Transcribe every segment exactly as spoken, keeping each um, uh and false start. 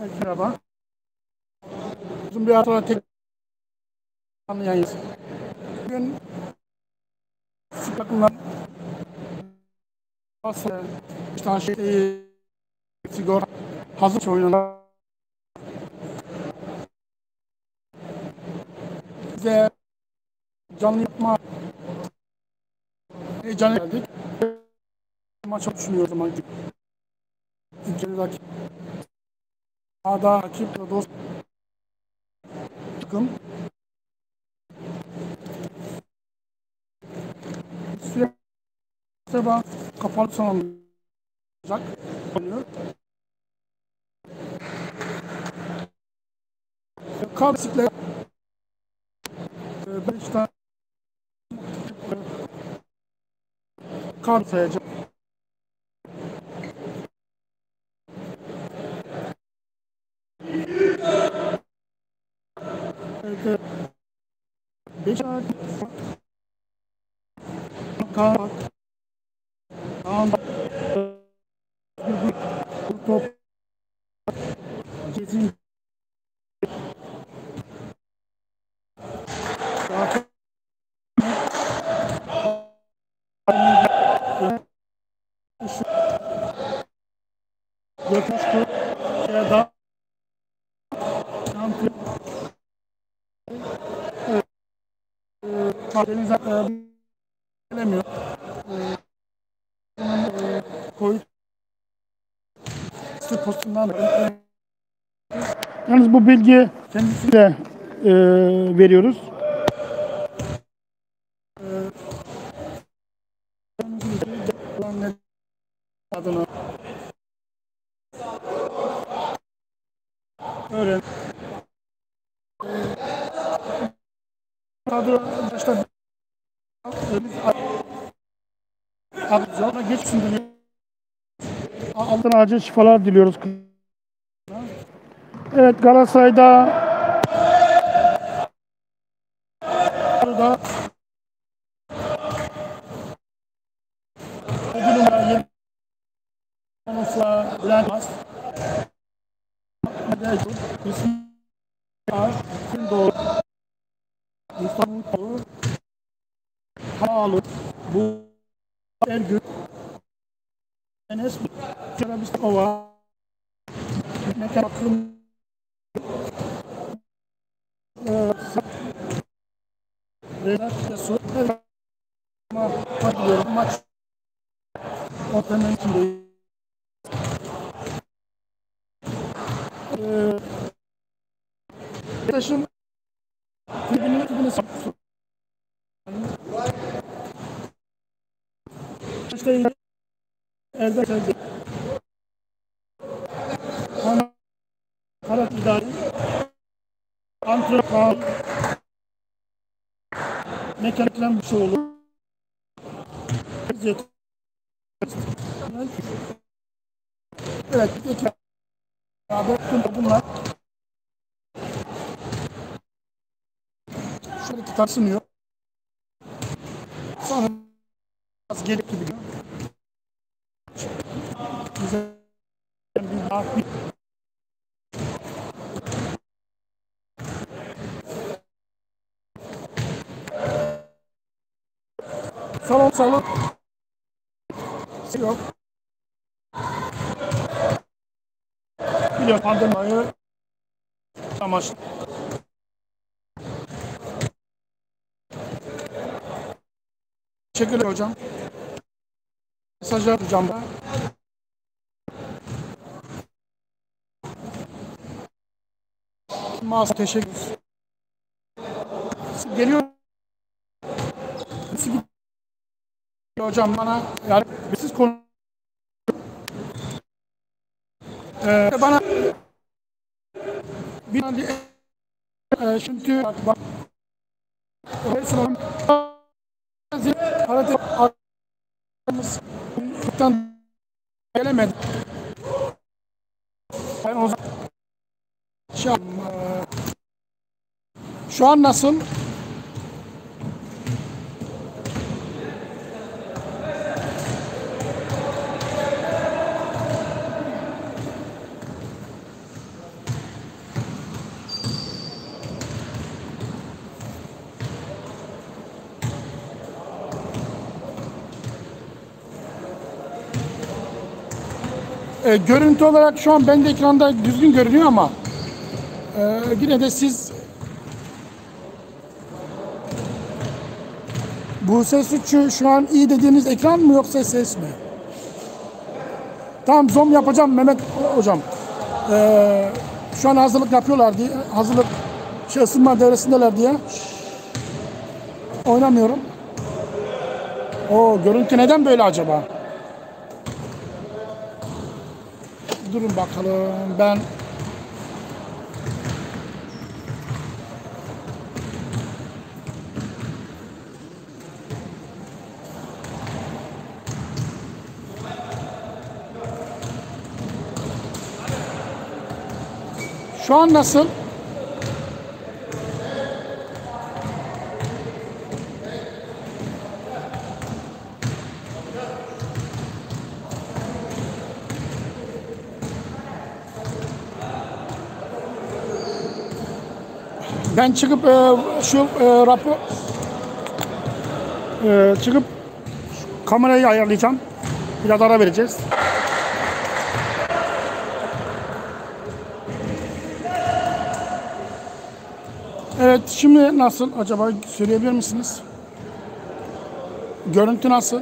Evet, merhaba. Uzun bir ara sonra tek canlı yayındayız. Bugün sık takımlar nasıl işte tane şey e, sigorta hazır oyunlar bize canlı yapma heyecanı geldik. Maça düşünüyor o zaman. Ülkeli rakip. Ada rakip dost takım. Sürekli sabah kapalı sanılacak. Oluyor. Kar bisiklet beş tane kar sayacak. Evet, beş tane kar Kaan top kesin zaten Gökuşku ya da şampiyon Karadeniz gelemiyor. Koyu postundan yalnız bu bilgi kendisine de e, veriyoruz. Adına öğren. Adı işte adı sonra geçsin diye altına acil şifalar diliyoruz. Evet, Galatasaray'da da yedi numara yedi Musa Bülent Mas İsmail Ağar Doğru Mustafa Mutlu Havalı Bu Ergün Enes Karabistova Mekan Akım Vedat Yasu ama bakıyorum maç ortamının içinde eee Beşiktaş'ın tribünü tribünü saptı. İşte Erdek Erdek Ana Karat İdari Antrenör Mekaniklen bir şey olur. Evet, iki abi bunlar şöyle tutarsınıyor. Sonra biraz gelip gibi güzel bir daha salon salon yok. Biliyor pandemiyi amaçlı. Teşekkür hocam. Mesajlar hocam da. Mağaza teşekkür ederim. Geliyor. Hocam bana yani siz konu ee, bana bir e, şimdi bak Resmen karate arkadaşımızdan gelemedi. Ben o zaman şey yapayım, e, şu an nasıl? E, görüntü olarak şu an bende ekranda düzgün görünüyor ama e, yine de siz bu ses üçü şu an iyi dediğiniz ekran mı yoksa ses mi? Tamam, zoom yapacağım Mehmet hocam. E, şu an hazırlık yapıyorlar diye, hazırlık şey ısınma devresindeler diye oynamıyorum. O görüntü neden böyle acaba? Durun bakalım ben. Şu an nasıl? Ben çıkıp e, şu e, rapor e, çıkıp kamerayı ayarlayacağım. Biraz ara vereceğiz. Evet, şimdi nasıl acaba söyleyebilir misiniz? Görüntü nasıl?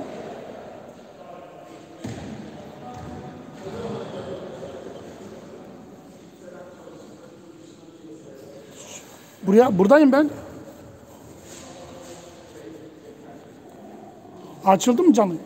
Buraya buradayım ben. Açıldı mı canım?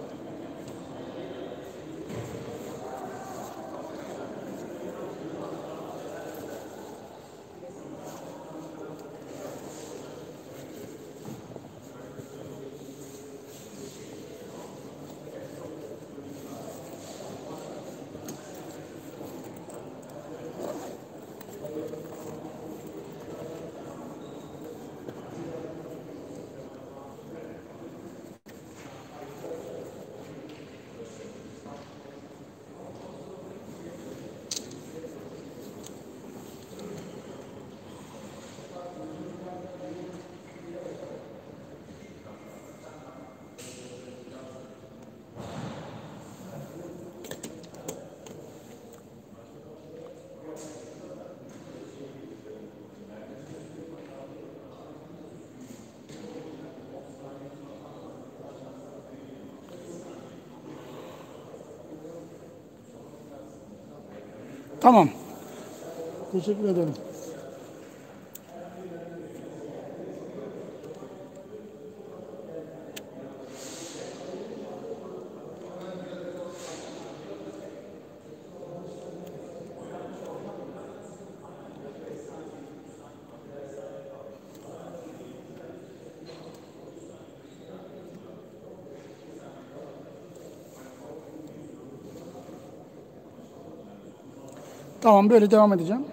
Tamam. Teşekkür ederim. Tamam, böyle devam edeceğim.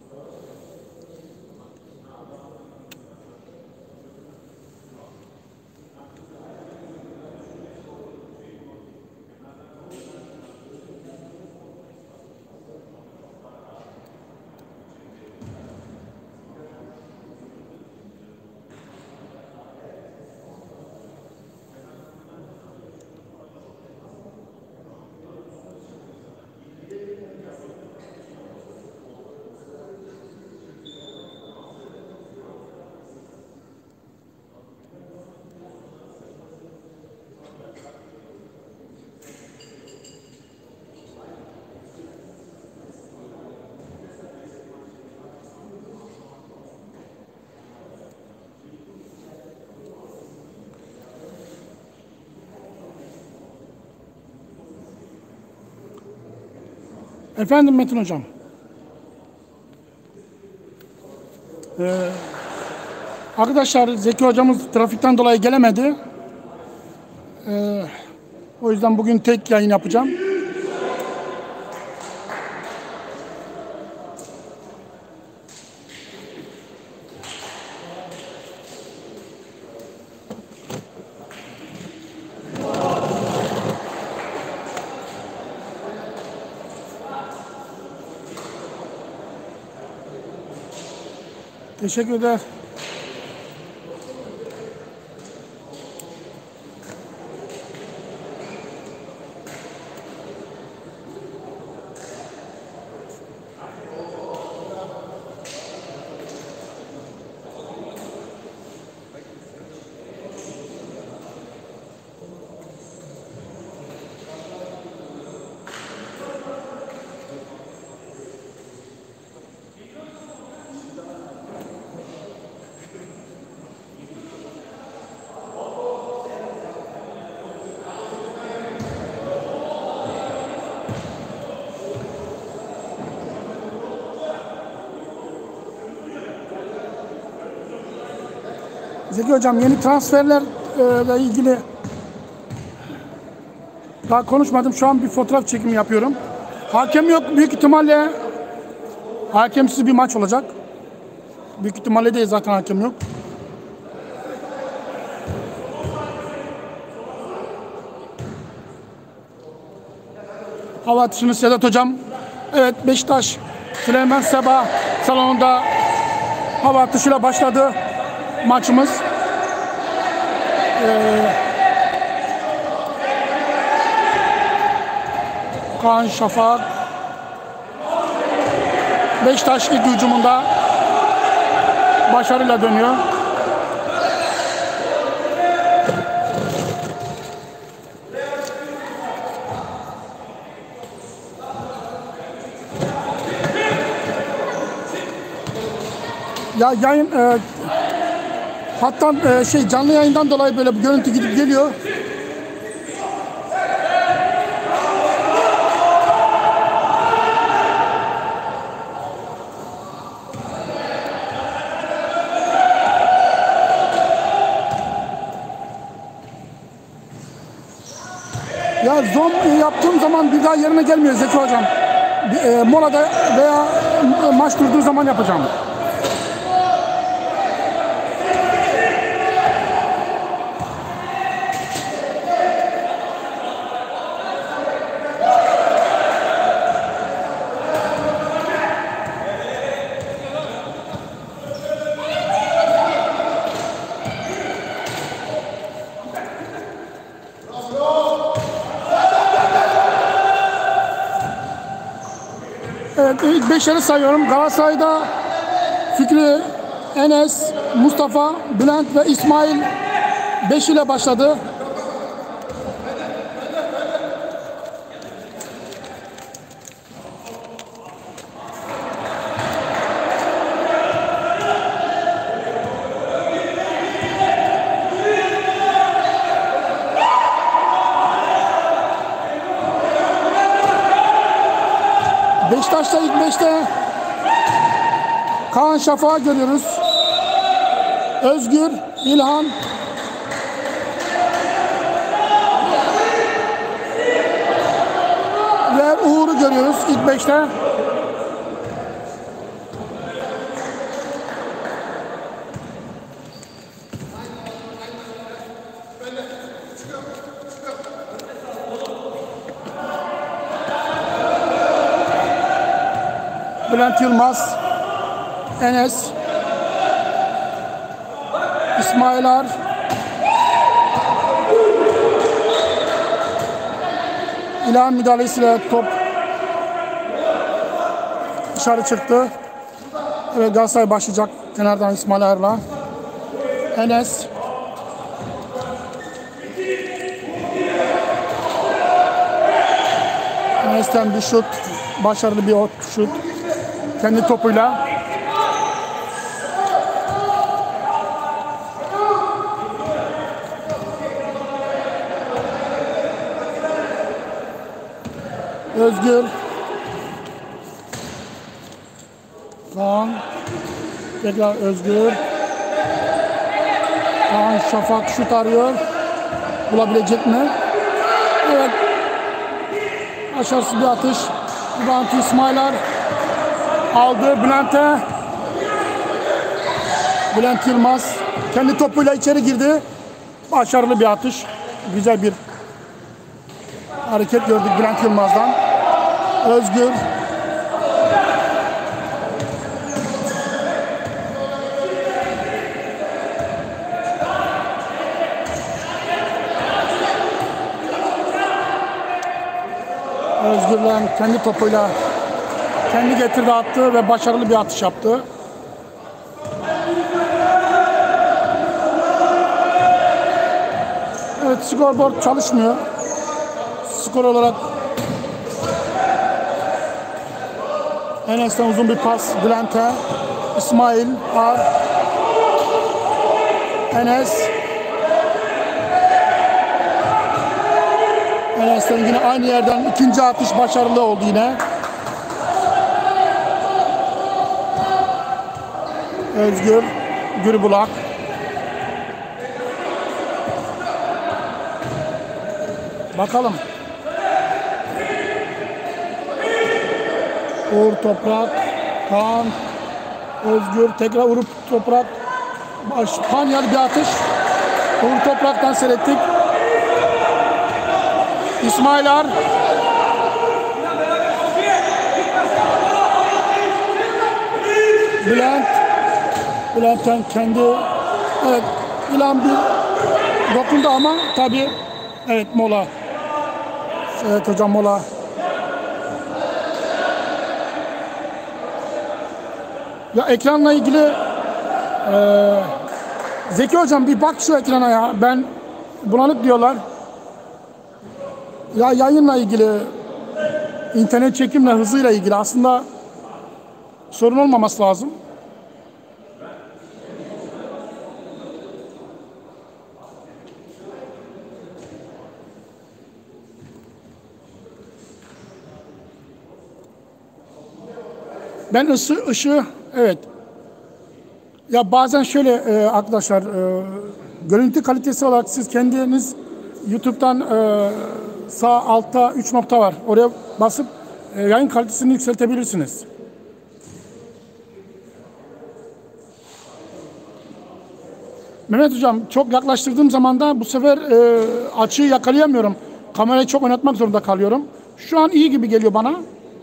Efendim Metin hocam. Ee, arkadaşlar Zeki hocamız trafikten dolayı gelemedi. Ee, o yüzden bugün tek yayın yapacağım. Teşekkürler. Zeki Hocam, yeni transferlerle ilgili daha konuşmadım. Şu an bir fotoğraf çekimi yapıyorum. Hakem yok. Büyük ihtimalle hakemsiz bir maç olacak. Büyük ihtimalle değil, zaten hakem yok. Hava atışını Sedat Hocam. Evet, Beşiktaş Süleyman Seba salonunda hava atışıyla başladı maçımız. Ee, Kaan Şafak Beşiktaş ilk hücumunda başarıyla dönüyor. Ya yayın e, hatta e, şey canlı yayından dolayı böyle bir görüntü gidip geliyor. Ya zoom yaptığım zaman bir daha yerine gelmiyor Zeki Hocam. Bir, e, molada veya e, maç durduğu zaman yapacağım. Evet, ilk beşleri sayıyorum. Galatasaray'da Fikri, Enes, Mustafa, Bülent ve İsmail beş ile başladı. Beşiktaş'ta ilk beşte Kaan Şafak'ı görüyoruz. Özgür, İlhan, ve Uğur'u görüyoruz ilk beşte. Bülent Yılmaz, Enes, İsmail Ar, İlhan müdahalesiyle top dışarı çıktı. Evet, Galatasaray başlayacak kenardan İsmail Ar'la. Enes, Enes'ten bir şut, başarılı bir şut. Kendi topuyla. Özgür. Kaan. Tekrar Özgür. Kaan Şafak şut arıyor. Bulabilecek mi? Evet. Başarısız bir atış. Bülent İsmailar aldı Bülent'e. Bülent Yılmaz kendi topuyla içeri girdi. Başarılı bir atış. Güzel bir hareket gördük Bülent Yılmaz'dan. Özgür. Özgür'den kendi topuyla kendi getirdi, attı ve başarılı bir atış yaptı. Evet, scoreboard çalışmıyor. Skor olarak Enes'ten uzun bir pas Bülent'e. İsmail Ar. Enes. Enes'ten yine aynı yerden ikinci atış başarılı oldu yine. Özgür Gürbulak. Bakalım. Uğur Toprak, Kaan, Özgür tekrar vurup Toprak. Baş, Panyalı bir atış. Uğur Toprak'tan seyrettik. İsmail Ar. Bülent. Bülent'ten kendi evet İlhan bir dokundu ama tabii evet mola. Evet hocam mola. Ya ekranla ilgili ee, Zeki hocam bir bak şu ekrana ya. Ben bulanık diyorlar. Ya yayınla ilgili, internet çekimle hızıyla ilgili aslında sorun olmaması lazım. Ben ısı, ışığı evet. Ya bazen şöyle e, arkadaşlar e, görüntü kalitesi olarak siz kendiniz YouTube'dan e, sağ altta üç nokta var. Oraya basıp e, yayın kalitesini yükseltebilirsiniz. Mehmet hocam çok yaklaştırdığım zaman da bu sefer e, açıyı yakalayamıyorum. Kamerayı çok oynatmak zorunda kalıyorum. Şu an iyi gibi geliyor bana.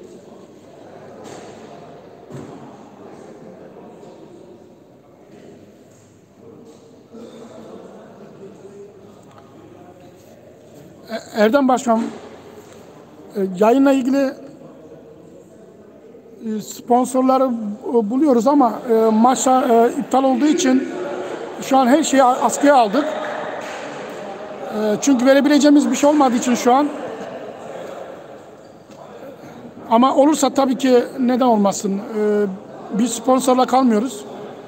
Erdem Başkan, yayınla ilgili sponsorları buluyoruz ama maçlar iptal olduğu için şu an her şeyi askıya aldık. Çünkü verebileceğimiz bir şey olmadığı için şu an. Ama olursa tabii ki neden olmasın. Bir sponsorla kalmıyoruz.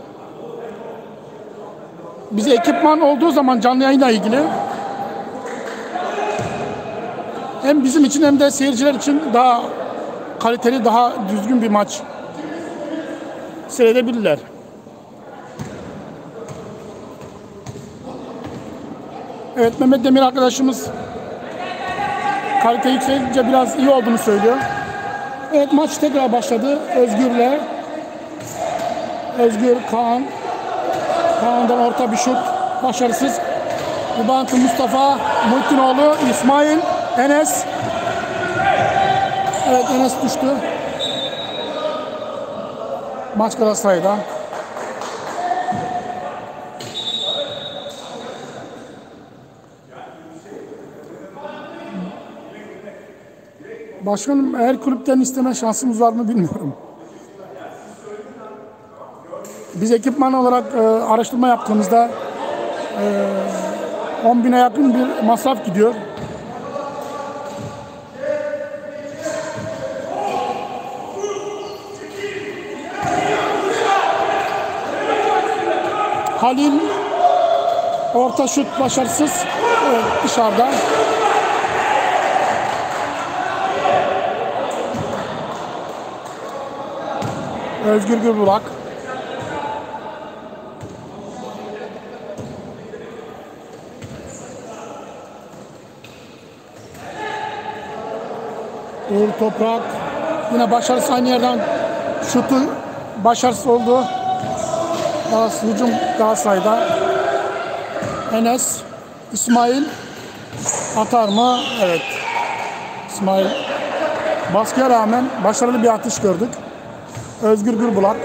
Bize ekipman olduğu zaman canlı yayınla ilgili hem bizim için hem de seyirciler için daha kaliteli, daha düzgün bir maç seyredebilirler. Evet, Mehmet Demir arkadaşımız kalite yükselince biraz iyi olduğunu söylüyor. Evet, maç tekrar başladı. Özgür'le Özgür, Kaan. Kaan'dan orta bir şut. Başarısız. Ribantı Mustafa, Muhitinoğlu, İsmail, Enes. Evet, Enes düştü. Maç Galatasaray'da. Başkanım, her kulüpten isteme şansımız var mı bilmiyorum. Biz ekipman olarak e, araştırma yaptığımızda e, on bine yakın bir masraf gidiyor. Halil orta şut başarısız. Evet, dışarıda. Özgür Gürbulak. Uğur Toprak. Yine başarısız, aynı yerden şutu başarısız oldu. Hücum Galatasaray'da. Enes, İsmail atar mı? Evet. İsmail baskıya rağmen başarılı bir atış gördük. Özgür Gürbulak.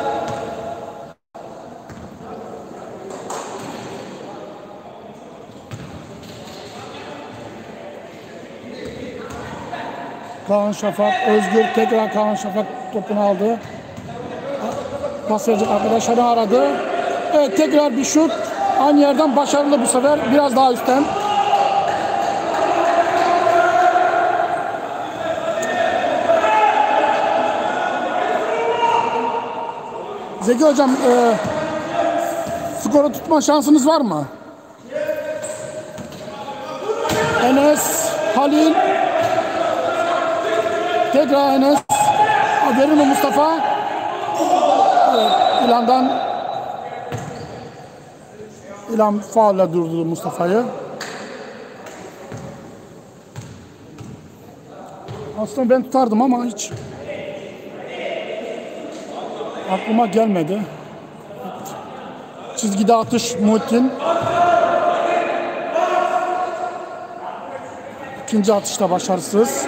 Kaan Şafak, Özgür tekrar Kaan Şafak topunu aldı. Pas verecek arkadaşları aradı. Evet, tekrar bir şut. Aynı yerden başarılı bu sefer. Biraz daha üstten. Zeki hocam, e, skoru tutma şansınız var mı? Enes, Halil. Tekrar Enes. Verir mi Mustafa? Evet, İlhan'dan İlhan faulle durdu Mustafa'yı. Aslında ben tutardım ama hiç aklıma gelmedi. Çizgide atış Muhittin. İkinci atışta başarısız.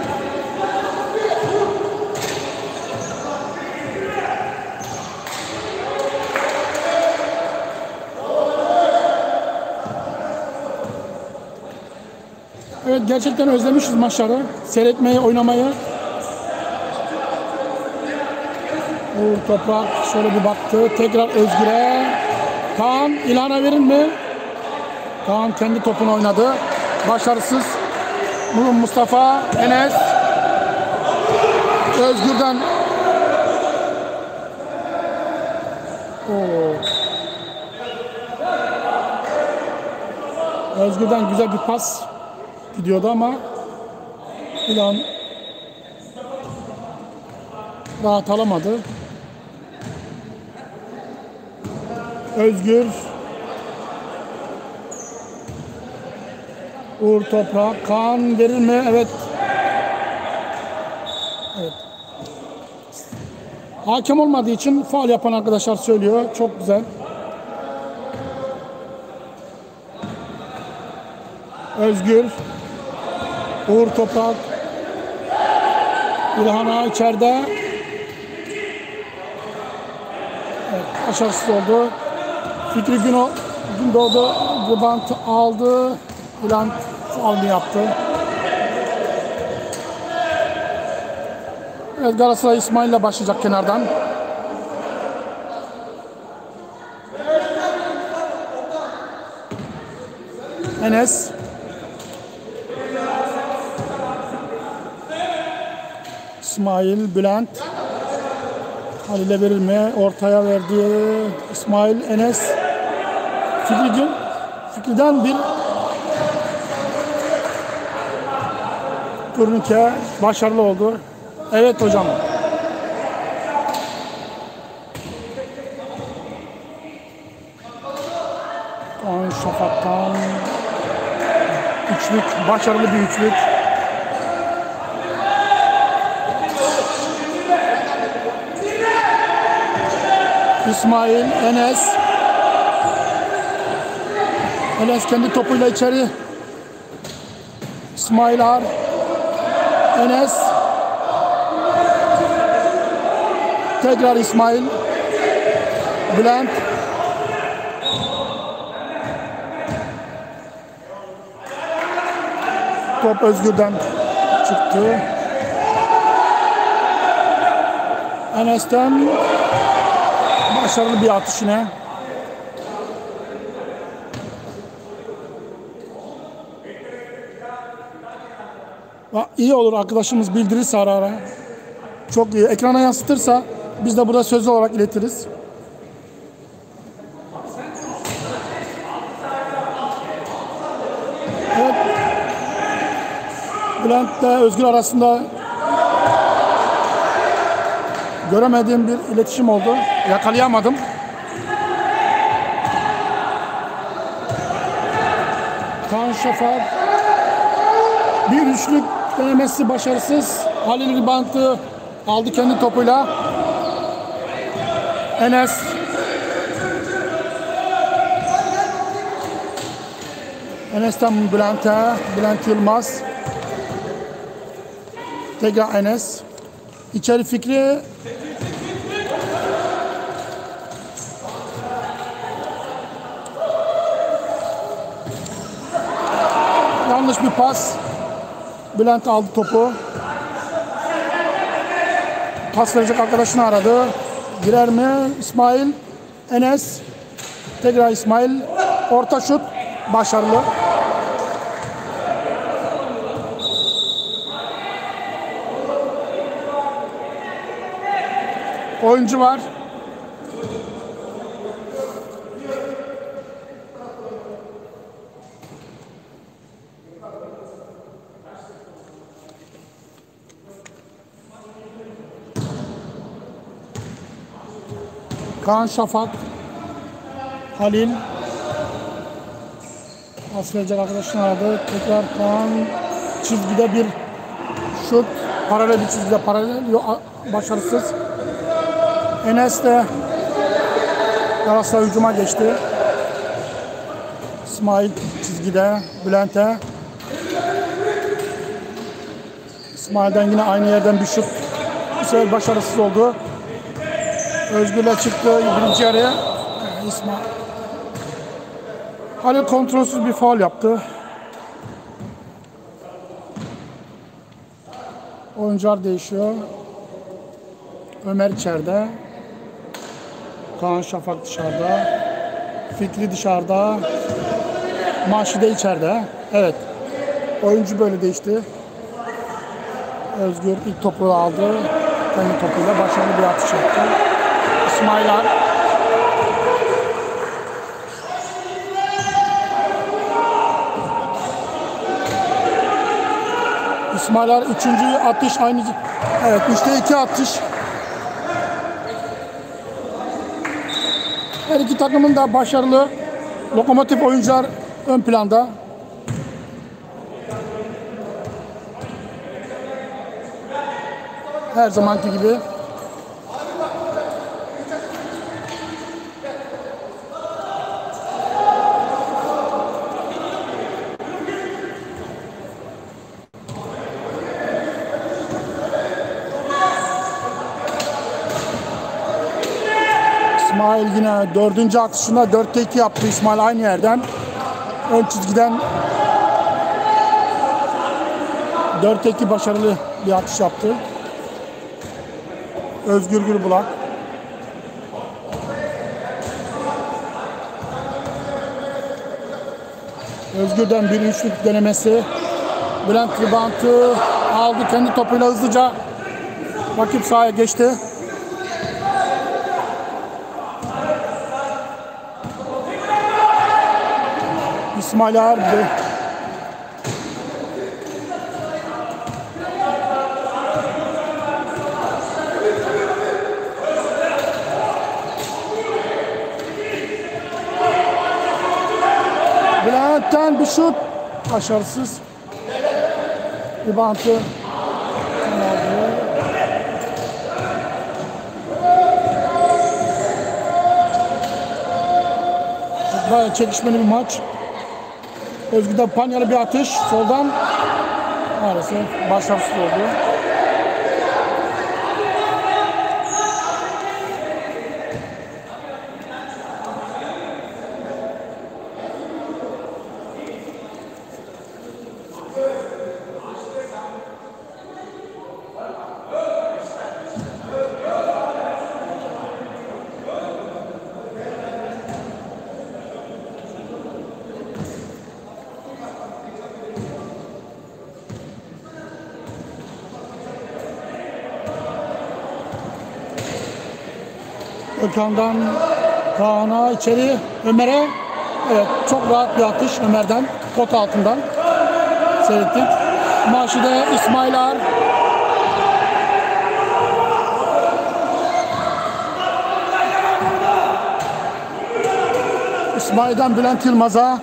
Evet, gerçekten özlemişiz maçları. Seyretmeyi, oynamayı. Uğur Toprak şöyle bir baktı. Tekrar Özgür'e. Kaan İlhan'a verir mi? Kaan kendi topunu oynadı. Başarısız. Mustafa, Enes. Özgür'den. Oo. Özgür'den güzel bir pas gidiyordu ama İlhan rahat alamadı. Özgür, Uğur Toprak, Kaan verir mi? Evet. Evet. Hakem olmadığı için faul yapan arkadaşlar söylüyor. Çok güzel. Özgür, Uğur Toprak, İlhan'a içeride. Evet, başarısız oldu. Fikri Güno, Gündoğdu rebound aldı. İlhan faulü yaptı. Evet, Galatasaray İsmail ile başlayacak kenardan. Enes. İsmail, Bülent. Halil'e verir mi? Ortaya verdi. İsmail, Enes. Fikri, Fikri'den bir turnike başarılı oldu. Evet hocam. Kaan Şafak'tan üçlük, başarılı bir üçlük. İsmail, Enes. Enes kendi topuyla içeri. İsmail Ar. Enes. Tekrar İsmail. Bülent. Top Özgür'den çıktı. Enes'ten başarılı bir atış yine. İyi olur arkadaşımız bildirirse ara ara. Çok iyi. Ekrana yansıtırsa biz de burada sözlü olarak iletiriz. Evet. Bülent ile Özgür arasında göremediğim bir iletişim oldu. Yakalayamadım. Kaan Şafak bir üçlük denemesi başarısız. Halil ribantı aldı kendi topuyla. Enes. Enes'ten Bülent'e. Bülent Yılmaz. Tekrar Enes. İçeri Fikri. Yanlış bir pas. Bülent aldı topu. Pas verecek arkadaşını aradı. Girer mi? İsmail. Enes. Tekrar İsmail. Orta şut. Başarılı. Oyuncu var. Kaan Şafak, Halil, pas verecek arkadaşını aradı. Tekrar Kaan, çizgide bir şut, paralel bir çizgide paralel başarısız. Enes de Galatasaray hücuma geçti. İsmail çizgide Bülent'e. İsmail'den yine aynı yerden bir şut. Bu sefer başarısız oldu. Özgür'le çıktı birinci yarıya. İsmail. Halil kontrolsüz bir faul yaptı. Oyuncular değişiyor. Ömer içeride. Kaan Şafak dışarıda. Fikri dışarıda. Maşide içeride. Evet. Oyuncu böyle değişti. Özgür ilk topu aldı. Kendi topuyla başarılı bir atış yaptı. İsmailar. İsmailar üçüncü atış aynı. Evet, üçte iki atış. Her iki takımın da başarılı. Lokomotif oyuncular ön planda. Her zamanki gibi. İsmail yine dördüncü atışında dörtte iki yaptı. İsmail aynı yerden. Ön çizgiden dörtte iki başarılı bir atış yaptı. Özgür Gürbulak. Özgür'den bir üçlük denemesi. Bülent ribantı aldı. Kendi topuyla hızlıca rakip sahaya geçti. İsmail Arbi. Bülent'ten bir şut. Başarısız. Ribantı. Bayağı çekişmeli bir maç. Özgür'den panyalı bir atış. Soldan maalesef başarısız oldu. Ökan'dan Kaan'a içeri Ömer'e. Evet, çok rahat bir atış Ömer'den. Pot altından seyrettik. Maşide İsmailar. İsmail'den Bülent Yılmaz'a.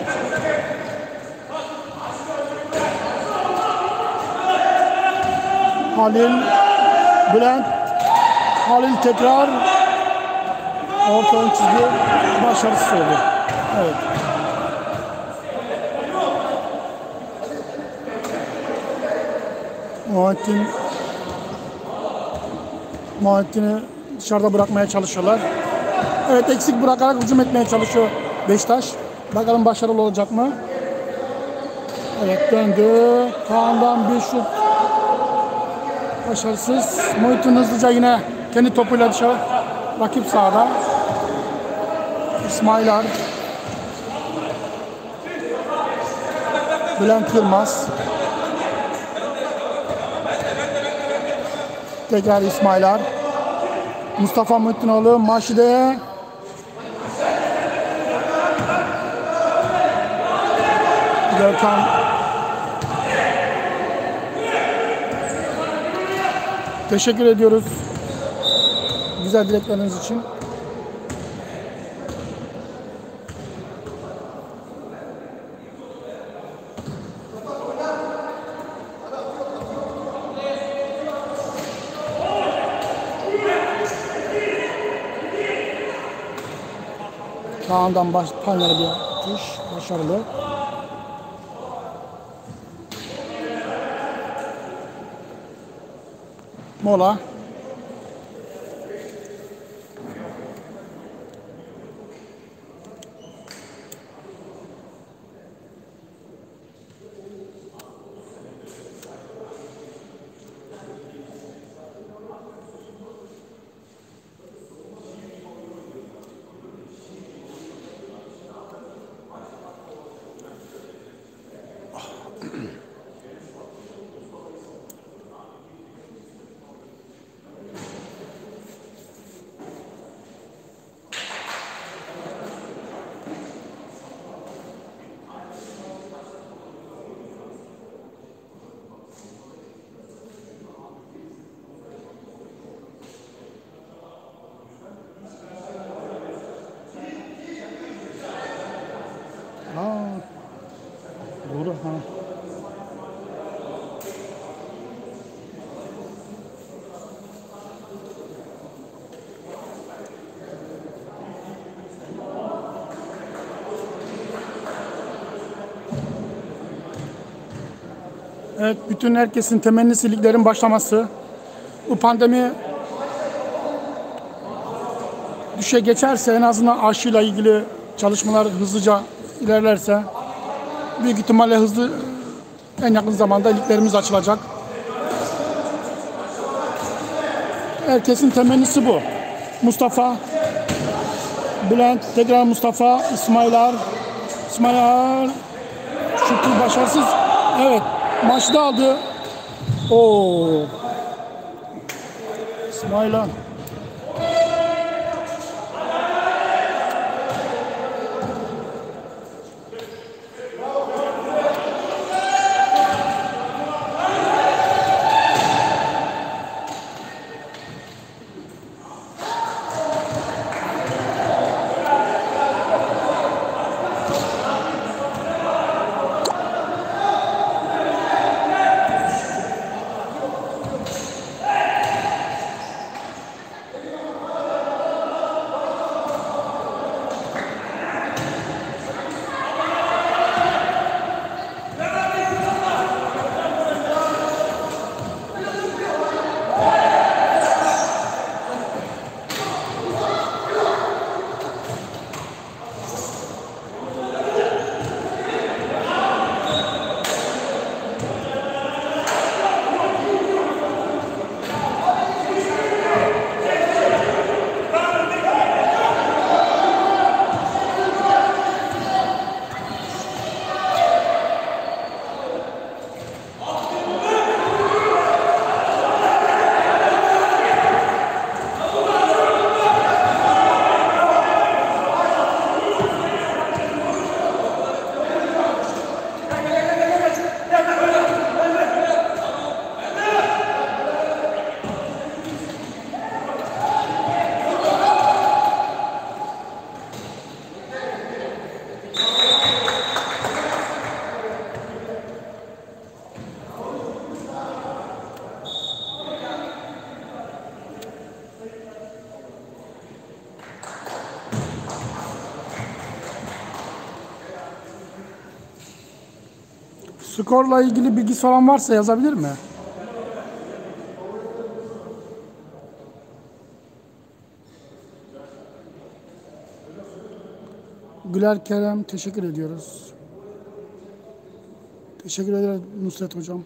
Halil. Bülent. Halil tekrar. Orta ön çizgi başarısız oldu. Evet. Muhittin Muhittin'i dışarıda bırakmaya çalışıyorlar. Evet, eksik bırakarak hücum etmeye çalışıyor Beşiktaş. Bakalım başarılı olacak mı? Evet, döndü. Kaan'dan bir şut. Başarısız. Muhittin hızlıca yine kendi topuyla dışarı. Rakip sahada. İsmailar. Bülent Yılmaz. Tekrar İsmailar. Mustafa Muhittinoğlu Maşide'ye. Görkan. Teşekkür ediyoruz güzel dilekleriniz için. Sağından baş, panere bir atış. Başarılı. Mola. Aa, doğru ha. Evet, bütün herkesin temennisi liglerin başlaması. Bu pandemi düşe geçerse, en azından aşıyla ilgili çalışmalar hızlıca ilerlerse büyük ihtimalle hızlı en yakın zamanda liglerimiz açılacak. Herkesin temennisi bu. Mustafa, Bülent, tekrar Mustafa, İsmailar, İsmailar, Şükrü başarısız. Evet, maçı da aldı. Oo. İsmailar. Skorla ilgili bilgisi olan varsa yazabilir mi? Güler Kerem, teşekkür ediyoruz. Teşekkür ederim Nusret Hocam.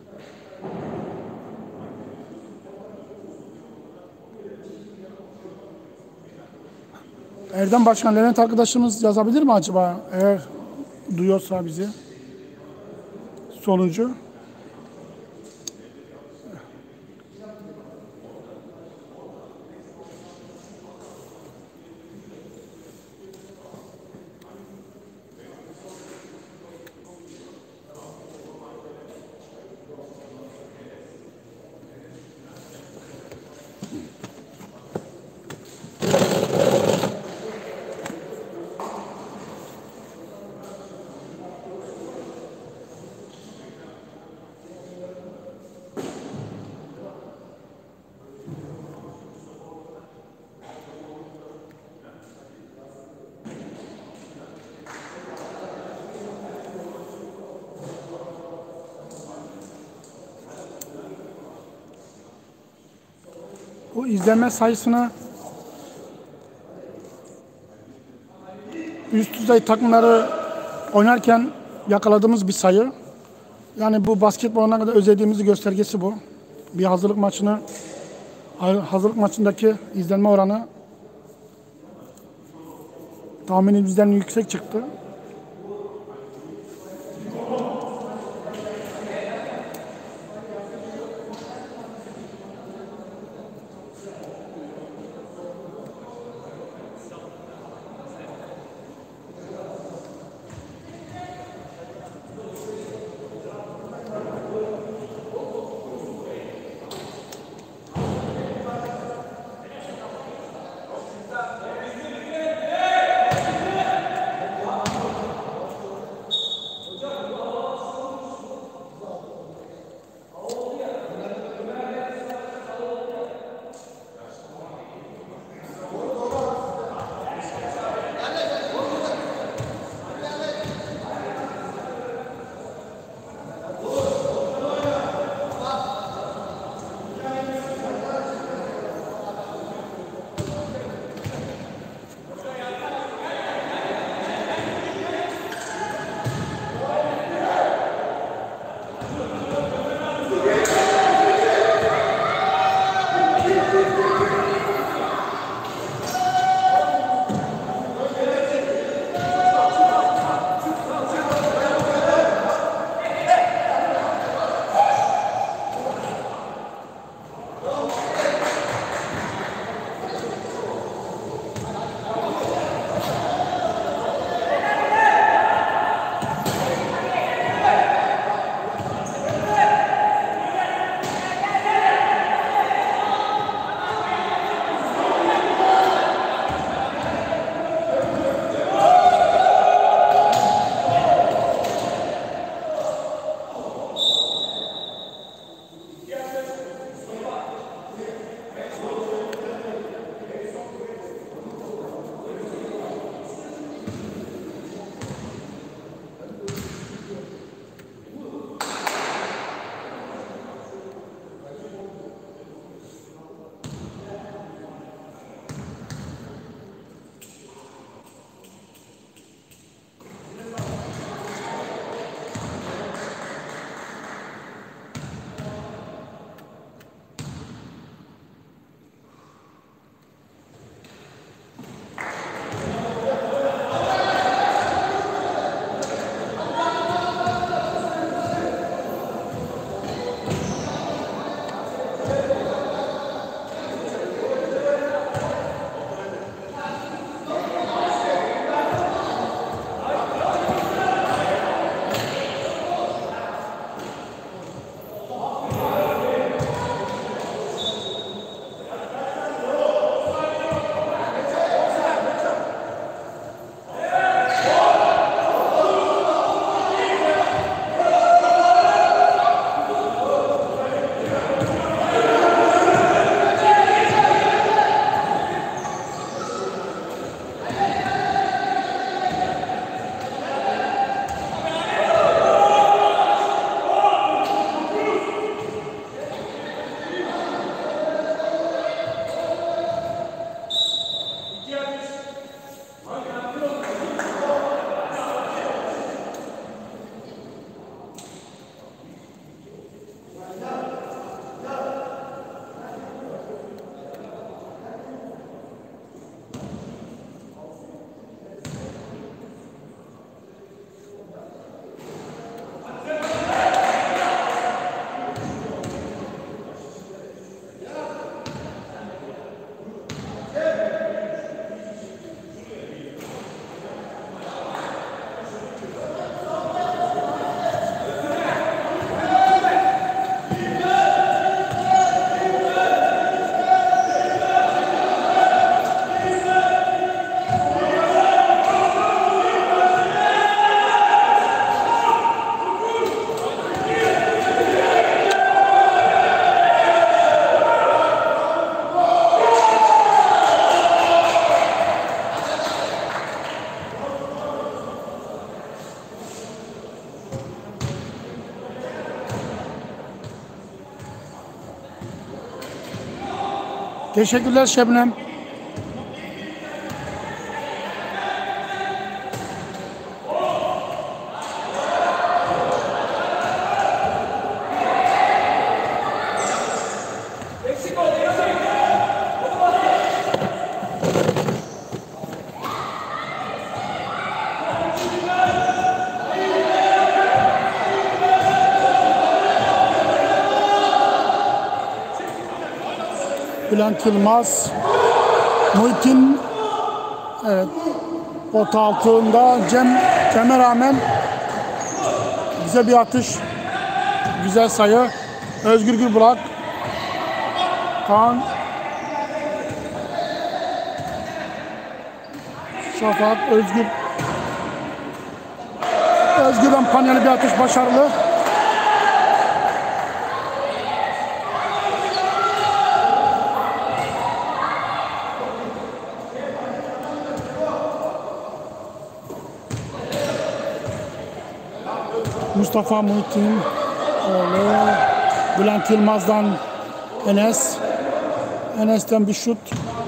Erdem Başkan, Levent arkadaşımız yazabilir mi acaba? Eğer duyuyorsa bizi. Sonucu. o izlenme sayısını üst düzey takımları oynarken yakaladığımız bir sayı. Yani bu basketbol ne kadar özlediğimizi göstergesi bu. Bir hazırlık maçını, hazırlık maçındaki izlenme oranı tahminimizden yüksek çıktı. Teşekkürler Şebnem. Bülent Yılmaz, Muhittin, evet, pot altında Cem, Cem'e rağmen güzel bir atış, güzel sayı. Özgür Gürburak, Kaan, Şafak, Özgür, Özgür'den panyalı bir atış, başarılı. Mustafa Muhittin, oğlu Bülent Yılmaz'dan Enes, Enes'ten bir şut.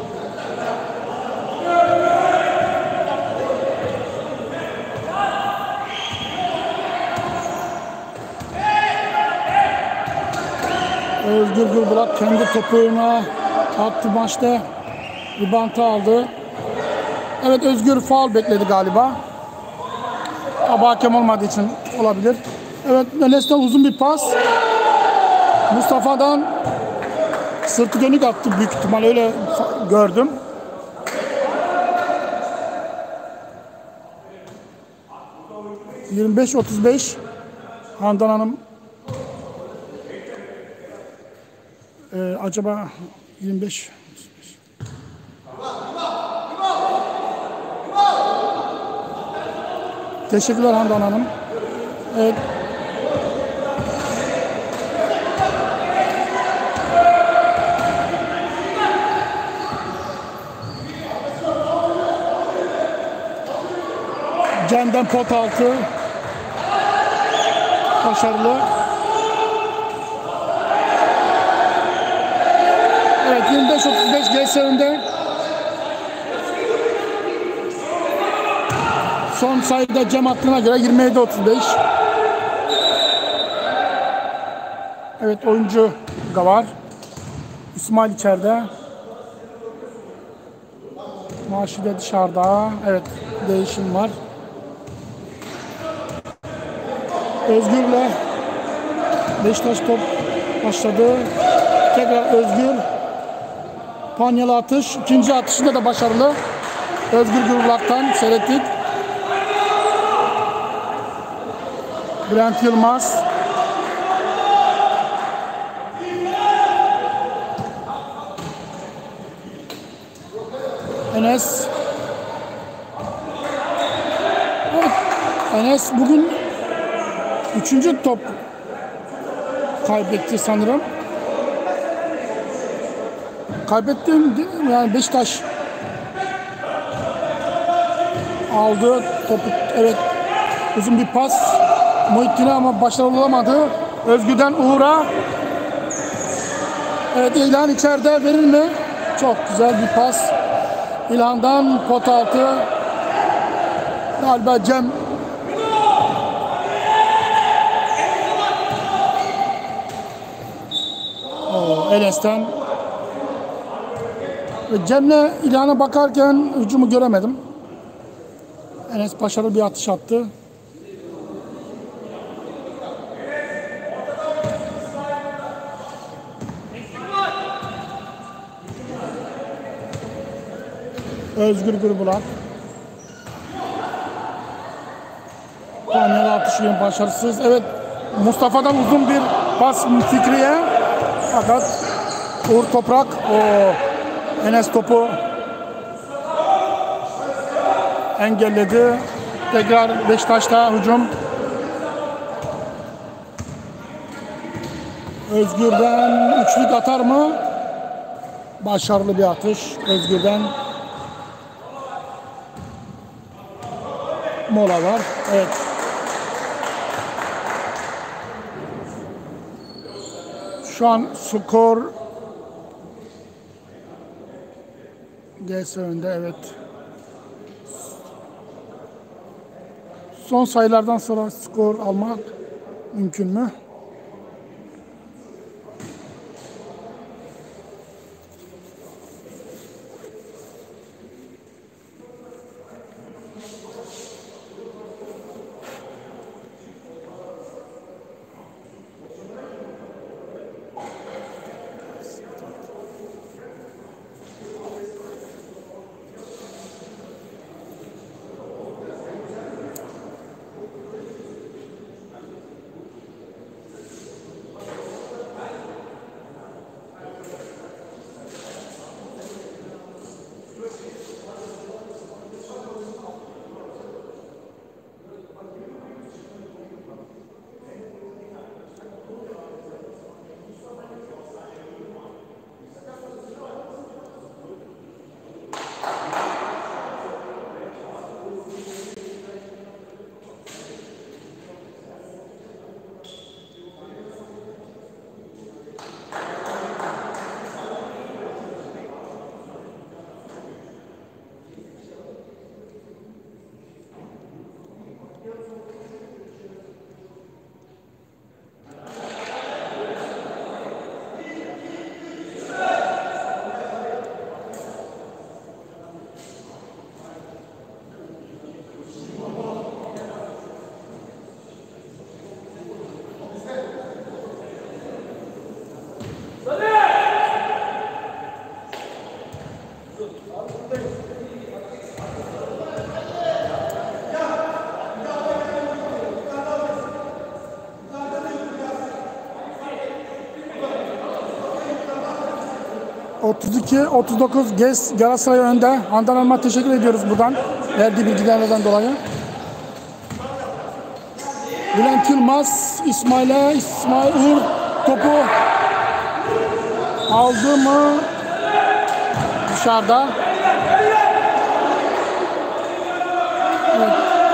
Özgür Gürburak kendi topuna attı, maçta ribantı aldı. Evet, Özgür faul bekledi galiba. Ama hakem olmadığı için olabilir. Evet, Enes'ten uzun bir pas. Mustafa'dan sırtı dönük attı büyük ihtimal, öyle gördüm. yirmi beş otuz beş Handan Hanım, ee, acaba yirmi beş otuz beş Teşekkürler Handan Hanım. Evet. Cem'den pot altı. Başarılı. Evet, yirmi beş otuz beş G S önde. Son sayıda Cem attığına göre yirmi yedi otuz beş. Evet, oyuncu da var. İsmail içeride. Maşide dışarıda. Evet, değişim var. Özgür'le Beşiktaş top başladı. Tekrar Özgür. Panyalı atış. İkinci atışında da başarılı. Özgür Gürburak'tan seyrettik. Bülent Yılmaz. Enes. Evet, Enes bugün üçüncü top kaybetti sanırım. Kaybettim değil mi? Yani Beşiktaş aldı topu. Evet, uzun bir pas Muhittin'e ama başarılı olamadı. Özgür'den Uğur'a. Evet, İlhan içeride, verir mi? Çok güzel bir pas. İlhan'dan pot altı. Galiba Cem Oo, Enes'ten. Cem'le İlhan'a bakarken hücumu göremedim. Enes başarılı bir atış attı. Özgür Gürburak. Panyalı atışı başarısız. Evet, Mustafa'dan uzun bir pas Fikri'ye. Fakat Uğur Toprak, o Enes topu engelledi. Tekrar Beşiktaş'ta hücum. Özgür'den üçlük atar mı? Başarılı bir atış Özgür'den. Mola var. Evet. Şu an skor G S önde, evet. Son sayılardan sonra skor almak mümkün mü? otuz iki otuz dokuz Gez Galatasaray önde. Handan Hanım'a teşekkür ediyoruz buradan. Verdiği bilgilerden dolayı. Bülent Yılmaz, İsmail'e, İsmail Uğur topu aldı mı? Dışarıda. Evet.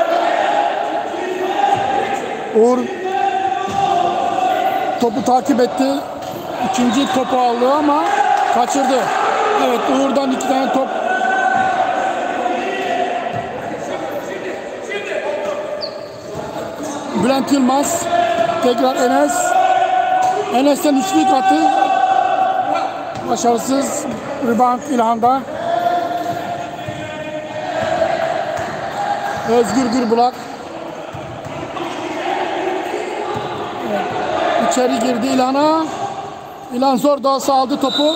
Uğur topu takip etti. İkinci topu aldı ama kaçırdı. Evet, Uğur'dan iki tane top. Bülent Yılmaz. Tekrar Enes. Enes'ten üçlük attı. Başarısız. Rebound İlhan'da. Özgür Gürbulak. Evet. İçeri girdi İlhan'a. İlhan zor da olsa aldı topu.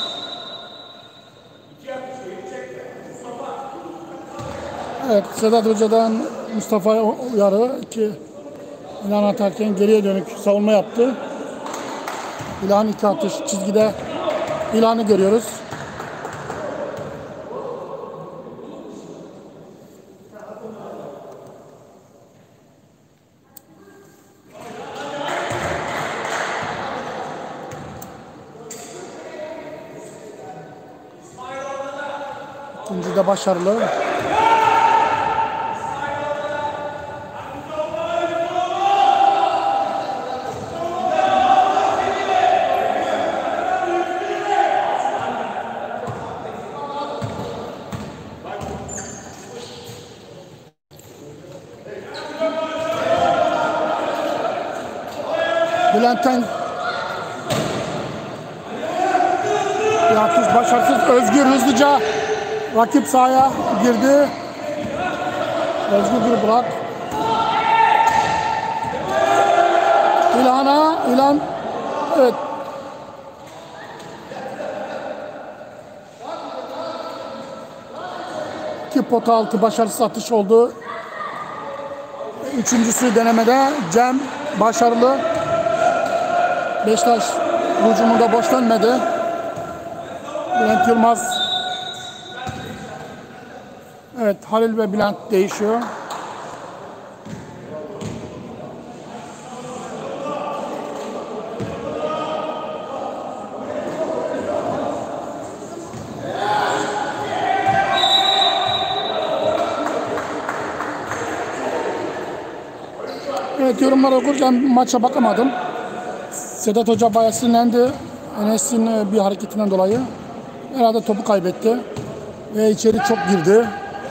Evet, Sedat Hoca'dan Mustafa uyarı ki İlhan atarken geriye dönük savunma yaptı. İlhan iki atış çizgide İlhan'ı görüyoruz. İkinci de başarılı. Bülent'ten bir atış başarısız. Özgür hızlıca rakip sahaya girdi. Özgür Gürbulak. İlhan'a, İlhan evet. İki pota altı başarısız atış oldu. Üçüncüsü denemede Cem başarılı. Beşiktaş hücumunda boş dönmedi. Bülent Yılmaz. Evet, Halil ve Bülent değişiyor. Evet, yorumları okurken maça bakamadım. Sedat Hoca bayağı sinirlendi. Enes'in bir hareketinden dolayı. Herhalde topu kaybetti. Ve içeri çok girdi.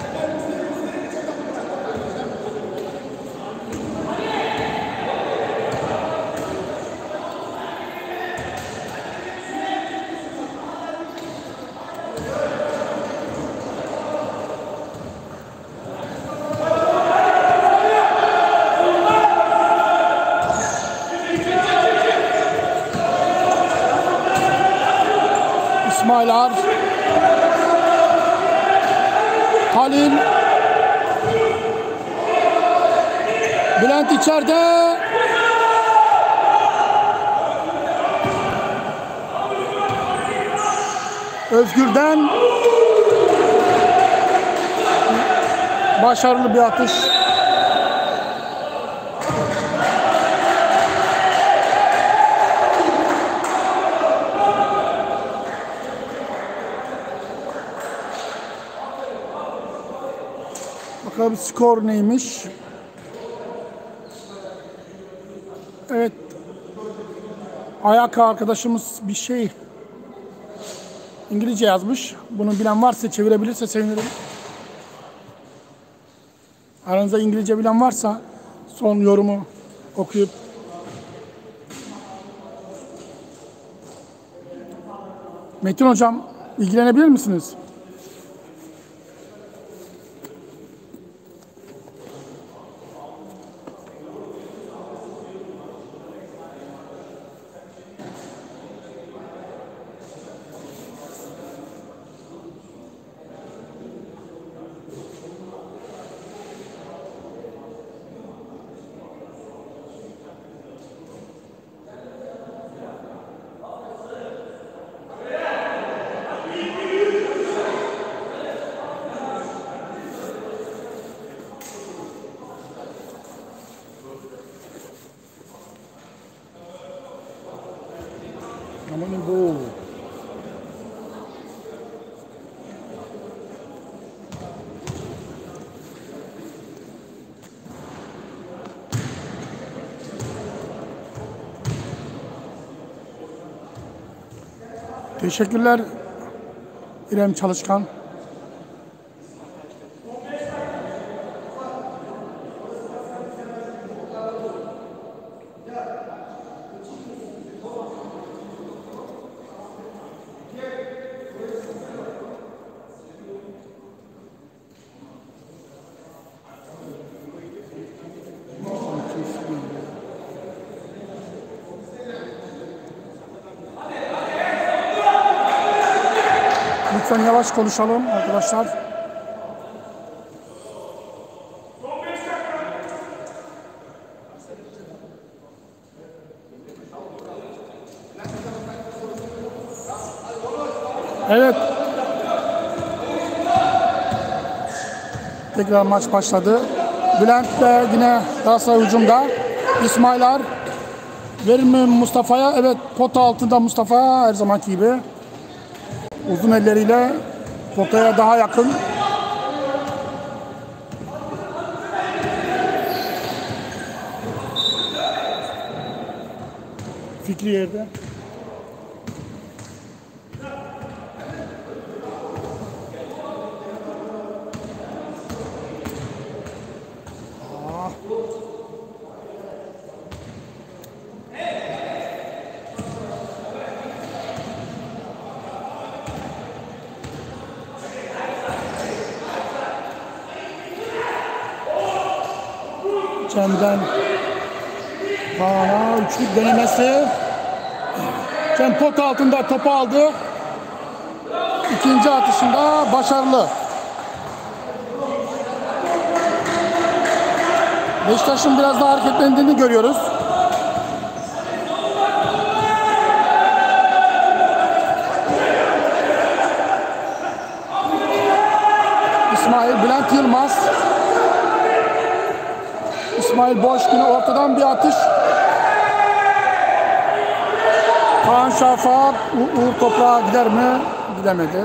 İsmailar, Halil, Bülent içeride, Özgür'den başarılı bir atış. Bakalım skor neymiş? Evet. Ayaka arkadaşımız bir şey İngilizce yazmış. Bunu bilen varsa, çevirebilirse sevinirim. Aranızda İngilizce bilen varsa son yorumu okuyup Metin hocam ilgilenebilir misiniz? Amanın bu. Teşekkürler İrem Çalışkan. Lütfen yavaş konuşalım arkadaşlar. Evet. Tekrar maç başladı. Bülent de yine Galatasaray hücumda. İsmailar. Verilme Mustafa'ya. Evet, pota altında Mustafa her zamanki gibi. Uzun elleriyle potaya daha yakın. Fikri yerde. Cem'den Kaan'a üçlük denemesi. Cem pot altında topu aldı. İkinci atışında başarılı. Beşiktaş'ın biraz daha hareketlendiğini görüyoruz. İsmail, Bülent Yılmaz. İsmail boş yine ortadan bir atış. Kaan Şafak, Uğur toprağa gider mi? Gidemedi.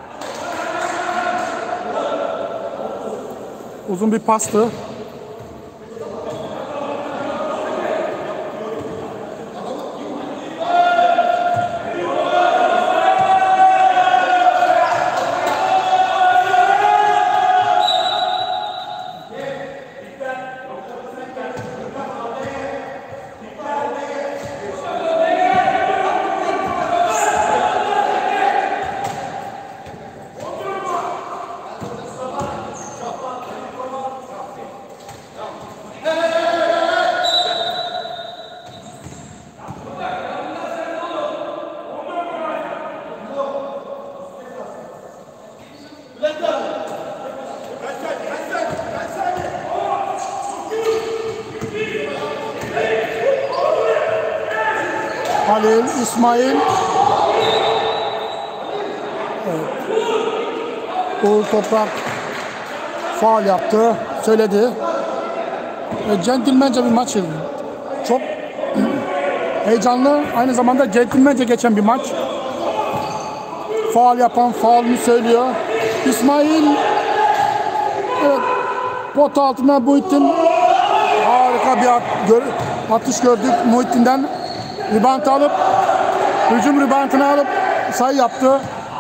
Uzun bir pastı. Halil, İsmail. Evet. Uğur Toprak faul yaptı. Söyledi. E, centilmence bir maç. Çok heyecanlı. Aynı zamanda centilmence geçen bir maç. Faul yapan faulünü söylüyor. İsmail. Evet. Pot altına Muhittin. Harika bir at, gör, atış gördük Muhittin'den. Ribantı alıp hücum ribantını alıp sayı yaptı.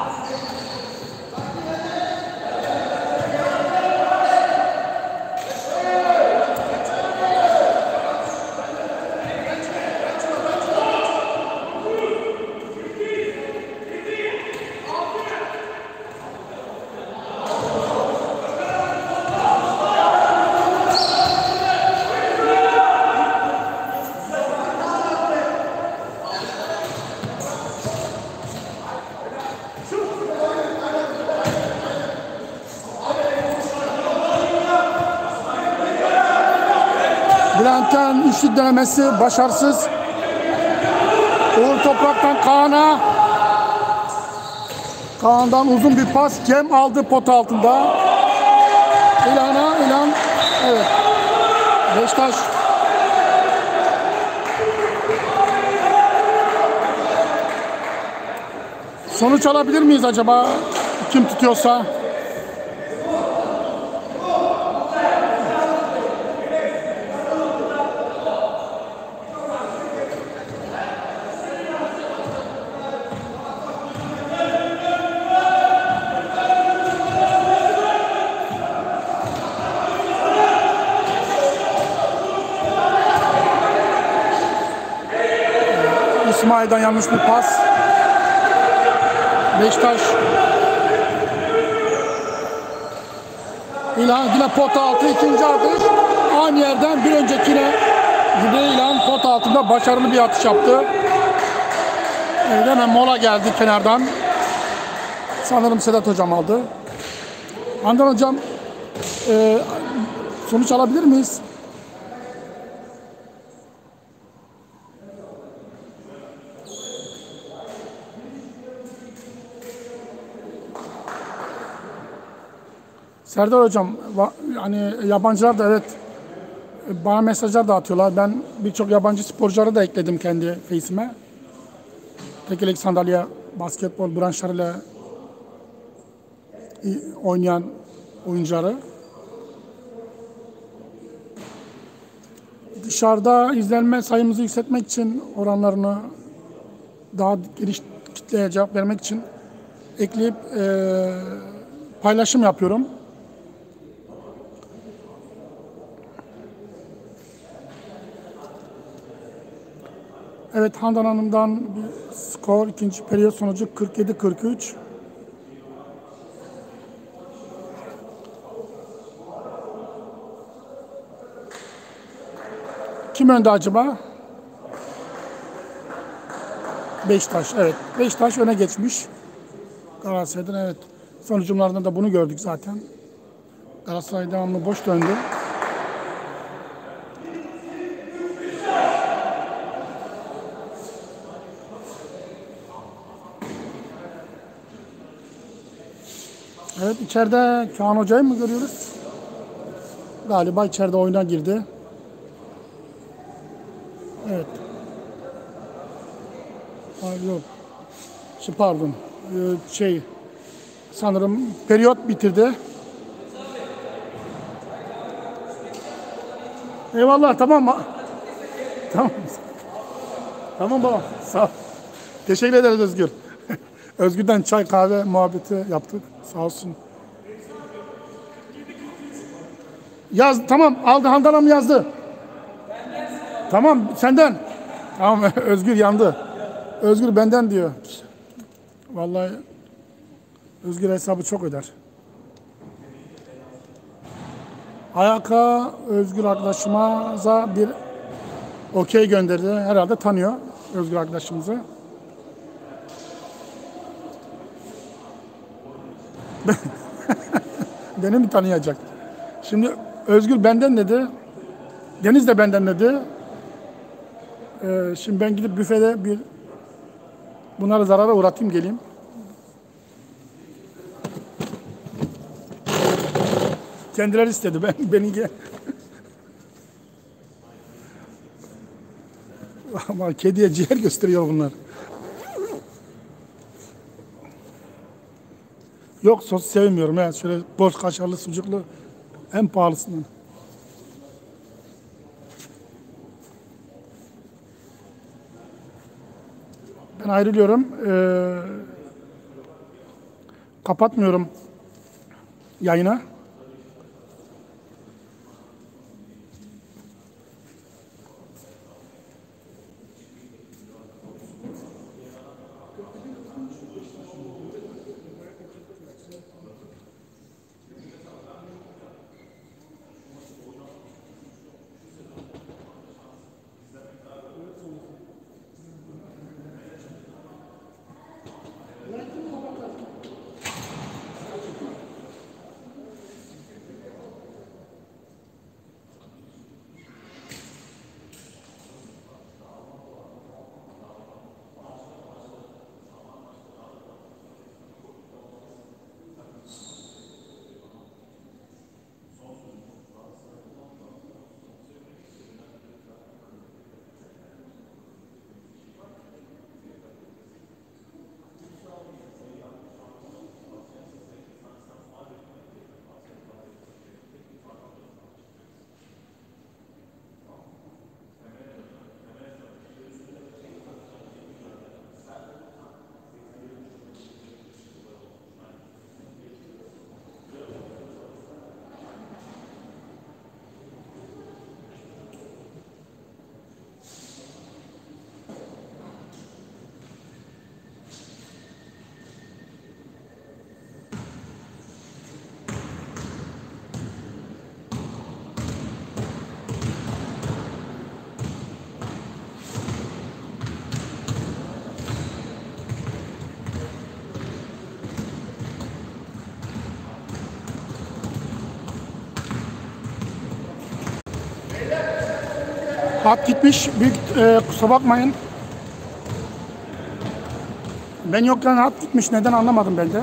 Bülent'ten üçlük denemesi başarısız. Uğur Toprak'tan Kaan'a. Kaan'dan uzun bir pas. Cem aldı pot altında. İlhan'a. İlhan. Evet. Beşiktaş. Sonuç alabilir miyiz acaba? Kim tutuyorsa. İsmail'den yanlış bir pas. Beşiktaş. İlhan yine pot altı ikinci atış. Aynı yerden bir öncekine gibi İlhan pot altında başarılı bir atış yaptı. Evet, hemen mola geldi kenardan. Sanırım Sedat Hocam aldı. Handan Hocam e, sonuç alabilir miyiz? Serdar Hocam, yani yabancılar da evet bana mesajlar da atıyorlar. Ben birçok yabancı sporcuları da ekledim kendi face'ime. Tekerlek sandalye, basketbol branşlarıyla oynayan oyuncuları. Dışarıda izlenme sayımızı yükseltmek için oranlarını daha geniş kitleye cevap vermek için ekleyip e, paylaşım yapıyorum. Evet, Handan Hanım'dan bir skor, ikinci periyot sonucu kırk yedi kırk üç. Kim önde acaba? Beşiktaş, evet. Beşiktaş öne geçmiş. Galatasaray'dan, evet. Son hücumlarında da bunu gördük zaten. Galatasaray devamlı boş döndü. Evet, içeride Kaan Hoca'yı mı görüyoruz? Galiba içeride oyuna girdi. Evet. Hayır, yok. Şey, pardon. Ee, şey, sanırım periyot bitirdi. Eyvallah, tamam. Tamam. Tamam baba, sağ ol. Teşekkür ederiz Özgür. Özgür'den çay kahve muhabbeti yaptık. Sağ olsun. Yaz, tamam, aldı, Handan Hanım yazdı. Tamam, senden. Tamam, Özgür yandı. Özgür benden diyor. Vallahi Özgür hesabı çok öder. Ayaka Özgür arkadaşımıza bir okey gönderdi. Herhalde tanıyor Özgür arkadaşımızı. Beni mi tanıyacak? Şimdi Özgür benden dedi. Deniz de benden dedi. Ee, şimdi ben gidip büfede bir Bunları zarara uğratayım geleyim. Kendileri istedi. Ben beni gel. Ama kediye ciğer gösteriyor bunlar. Yok, sos sevmiyorum ya. Şöyle boş kaşarlı sucuklu en pahalısından. Ben ayrılıyorum. Ee, kapatmıyorum yayına. Hat gitmiş. Büyük e, kusura bakmayın. Ben yokken hat gitmiş. Neden anlamadım ben de.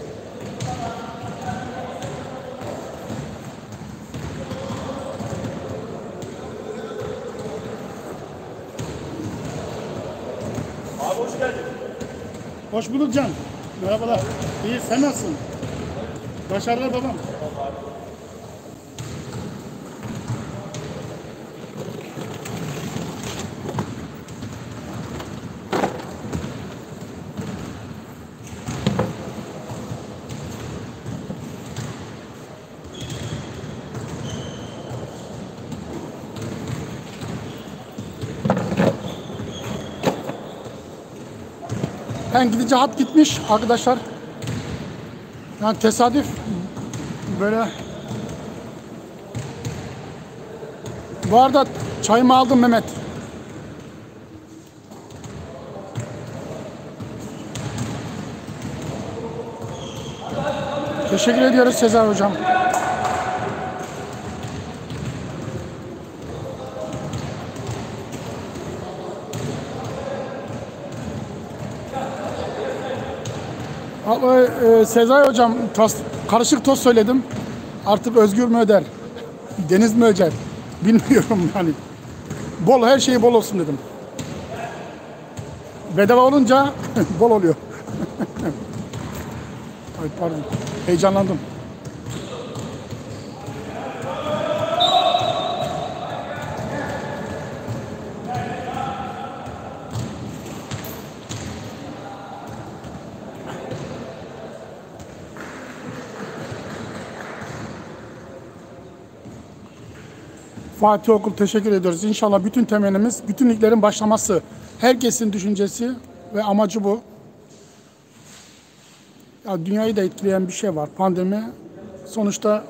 Abi hoş geldin. Hoş bulduk Can. Merhabalar. İyi, sen nasılsın? Başarılar babam. Ben gidince hat gitmiş arkadaşlar. Yani tesadüf böyle. Bu arada çayımı aldım Mehmet. Teşekkür ediyoruz Sezar Hocam. Ee, Sezai Hocam tost, karışık tost söyledim. Artık Özgür mü öder? Deniz mi öder? Bilmiyorum yani. Bol, her şey bol olsun dedim. Bedava olunca bol oluyor. Ay pardon. Heyecanlandım. Fatih Okul teşekkür ediyoruz. İnşallah bütün temennimiz, bütün liglerin başlaması. Herkesin düşüncesi ve amacı bu. Ya dünyayı da etkileyen bir şey var. Pandemi. Sonuçta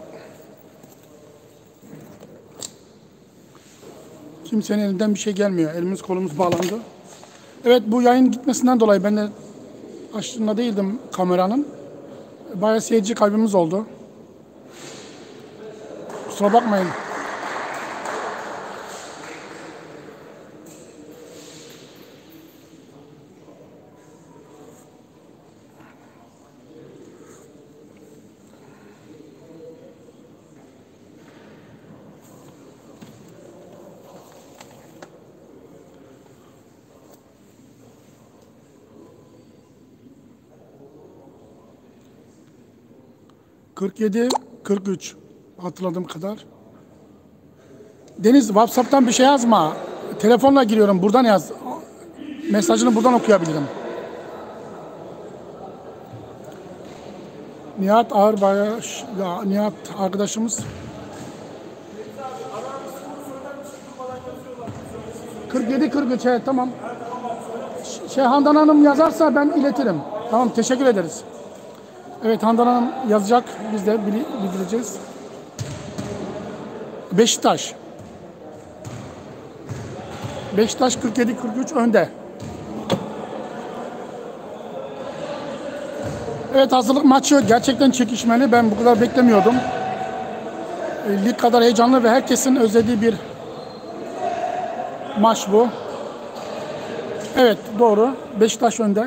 kimsenin elinden bir şey gelmiyor. Elimiz kolumuz bağlandı. Evet, bu yayın gitmesinden dolayı ben de aşkında değildim kameranın. Bayağı seyirci kalbimiz oldu. Kusura bakmayın. kırk yedi kırk üç hatırladığım kadar. Deniz, WhatsApp'tan bir şey yazma. Telefonla giriyorum. Buradan yaz. Mesajını buradan okuyabilirim. Nihat Ağırbaş, ya Nihat arkadaşımız. kırk yedi kırk üç, evet, tamam. Şey, Handan Hanım yazarsa ben iletirim. Tamam, teşekkür ederiz. Evet, Handan Hanım yazacak. Biz de bildireceğiz. Beşiktaş. Beşiktaş kırk yedi kırk üç önde. Evet, hazırlık maçı gerçekten çekişmeli. Ben bu kadar beklemiyordum. Lig kadar heyecanlı ve herkesin özlediği bir maç bu. Evet, doğru. Beşiktaş önde.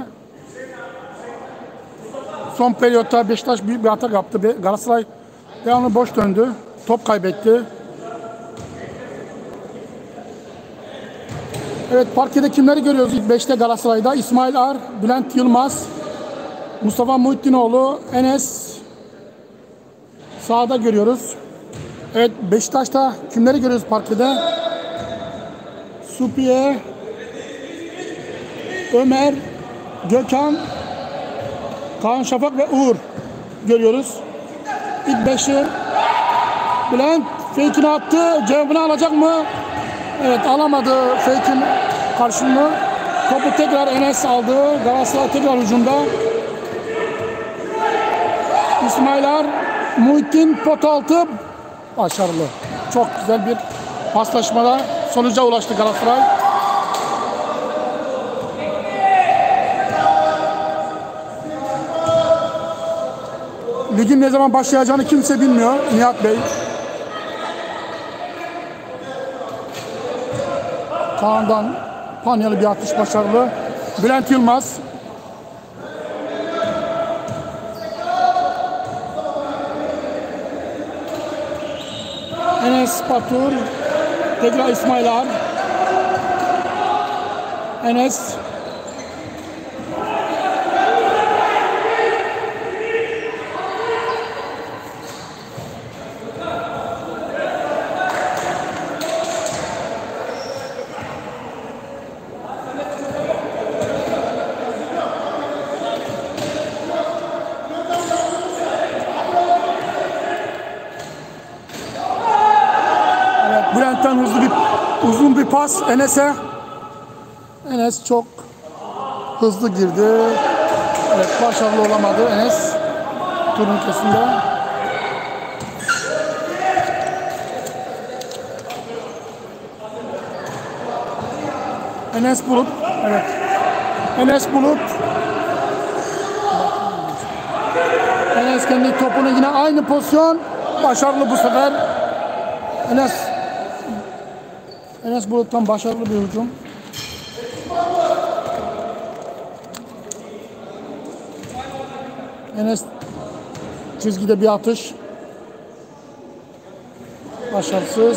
Son periyotta Beşiktaş büyük bir atak yaptı. Galatasaray devamlı boş döndü. Top kaybetti. Evet, parkede kimleri görüyoruz ilk beşte Galatasaray'da? İsmail Ar, Bülent Yılmaz, Mustafa Muhittinoğlu, Enes sağda görüyoruz. Evet, Beşiktaş'ta kimleri görüyoruz parkede? Supiye, Ömer, Gökhan, Kaan Şafak ve Uğur görüyoruz. İlk beşi. Bülent fake'ini attı. Cevabını alacak mı? Evet, alamadı fake'in karşılığını. Topu tekrar Enes aldı. Galatasaray tekrar hücumda. İsmail Ar, Muhittin pot altı. Başarılı. Çok güzel bir paslaşmada sonuca ulaştı Galatasaray. Ligin ne zaman başlayacağını kimse bilmiyor. Nihat Bey. Kaan'dan panyalı bir atış başarılı. Bülent Yılmaz. Enes Batur. Tekrar İsmail Ar. Enes. Bülent'ten hızlı bir uzun bir pas Enes'e. Enes çok hızlı girdi. Evet, başarılı olamadı Enes turnuvasında. Enes Bulut. Evet. Enes Bulut. Enes kendi topunu yine aynı pozisyon. Başarılı bu sefer. Enes Enes Bulut'tan başarılı bir hücum. Enes çizgide bir atış. Başarısız.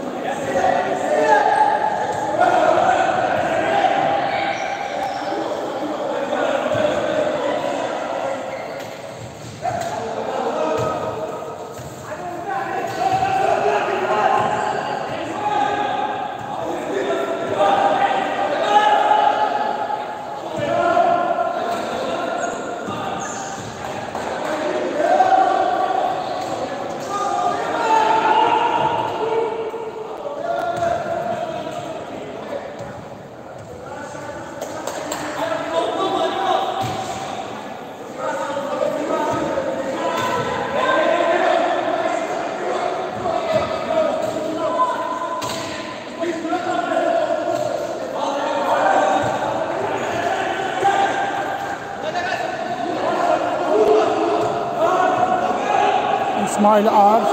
İsmail Ar,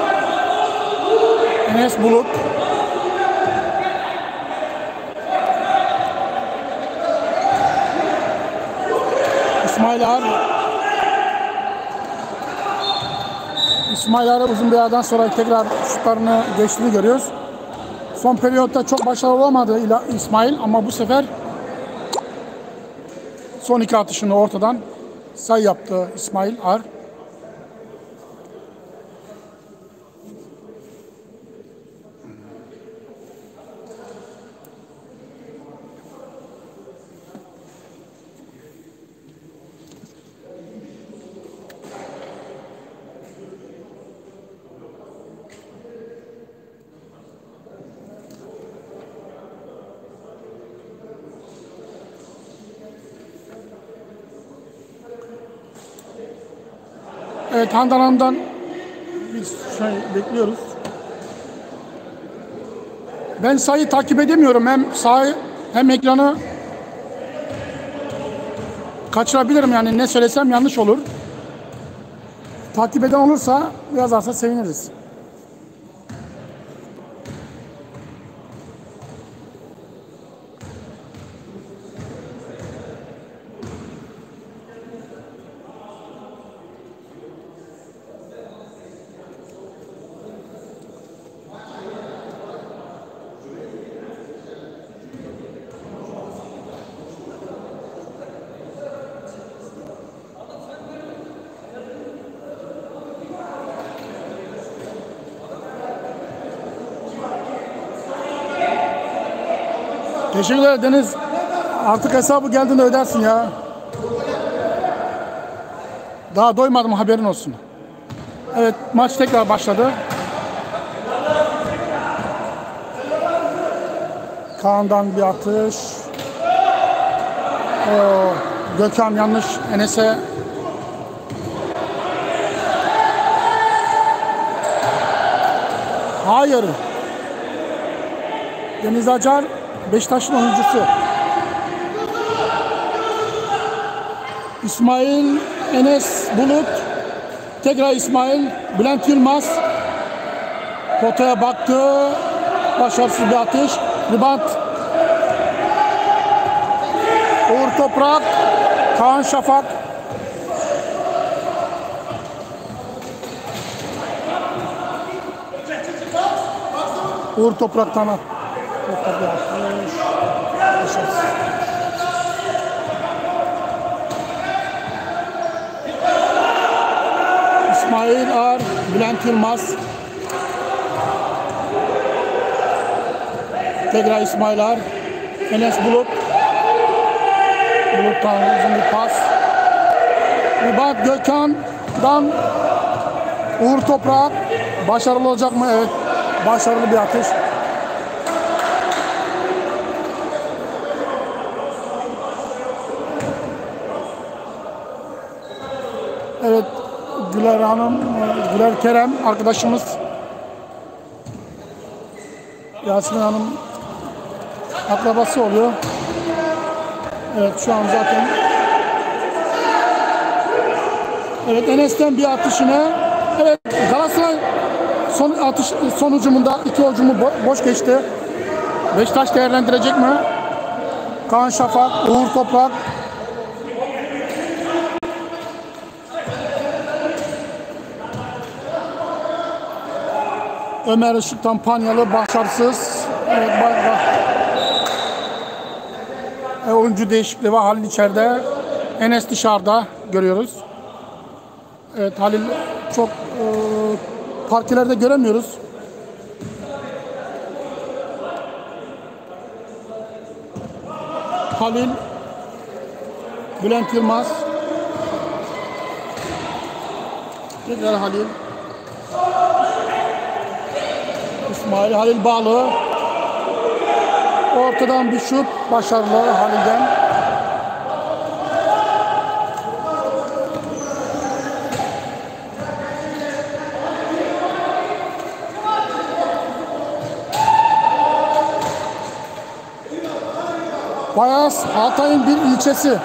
Enes Bulut, İsmail Ar, İsmail Ar'ı uzun bir aradan sonra tekrar şutlarını geçtiğini görüyoruz. Son periyotta çok başarılı olamadı İsmail ama bu sefer son iki atışını ortadan sayı yaptı İsmail Ar. Evet, Handan Hanım'dan bir şey bekliyoruz. Ben sayıyı takip edemiyorum. Hem sayı hem ekranı kaçırabilirim, yani ne söylesem yanlış olur. Takip eden olursa yazarsa seviniriz. Teşekkürler Deniz. Artık hesabı geldiğinde ödersin ya. Daha doymadım, haberin olsun. Evet, maç tekrar başladı. Kaan'dan bir atış. Oo, Gökhan yanlış Enes'e. Hayır. Deniz Acar Beşiktaş'ın oyuncusu. İsmail, Enes Bulut, tekrar İsmail, Bülent Yılmaz potaya baktı. Başarısız bir atış. Ribant. Uğur Toprak, Kaan Şafak. Uğur Toprak'tan at. İsmail Ar, Bülent Yılmaz. Tekrar İsmail Ar, Enes Bulut. Bulut'tan uzun bir pas. Ribant Gökhan'dan Uğur Toprak. Başarılı olacak mı? Evet. Başarılı bir atış. Evet, Güler Hanım, Güler Kerem arkadaşımız. Yasemin Hanım akrabası oluyor. Evet, şu an zaten. Evet, Enes'ten bir atış yine. Evet, Galatasaray son atış sonucumunda iki hücumu boş geçti. Beşiktaş değerlendirecek mi? Kaan Şafak, Uğur Toprak. Ömer Işık Tampanyalı başarısız. Evet, bak, bak. E, oyuncu değişikliği var. Halil içeride. Enes dışarıda görüyoruz. Evet, Halil çok e, partilerde göremiyoruz. Halil, Bülent Yılmaz. Tekrar Halil. İsmail, Halil Bağlı. Ortadan bir şut başarılı Halil'den. Bayas, Hatay'ın bir ilçesi.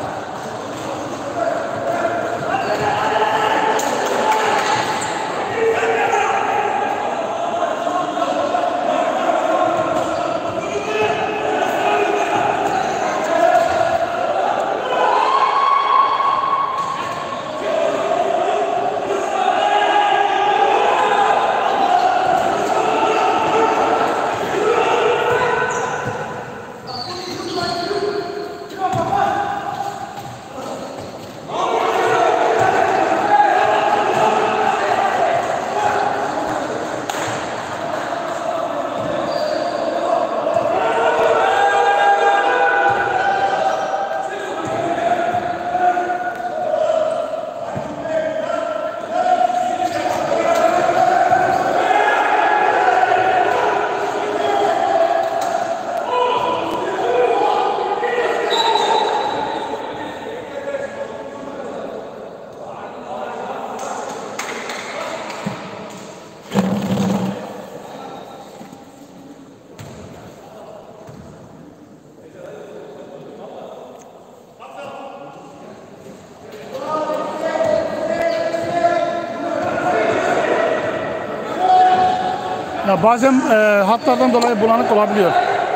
Ya bazen e, hatlardan dolayı bulanık olabiliyor.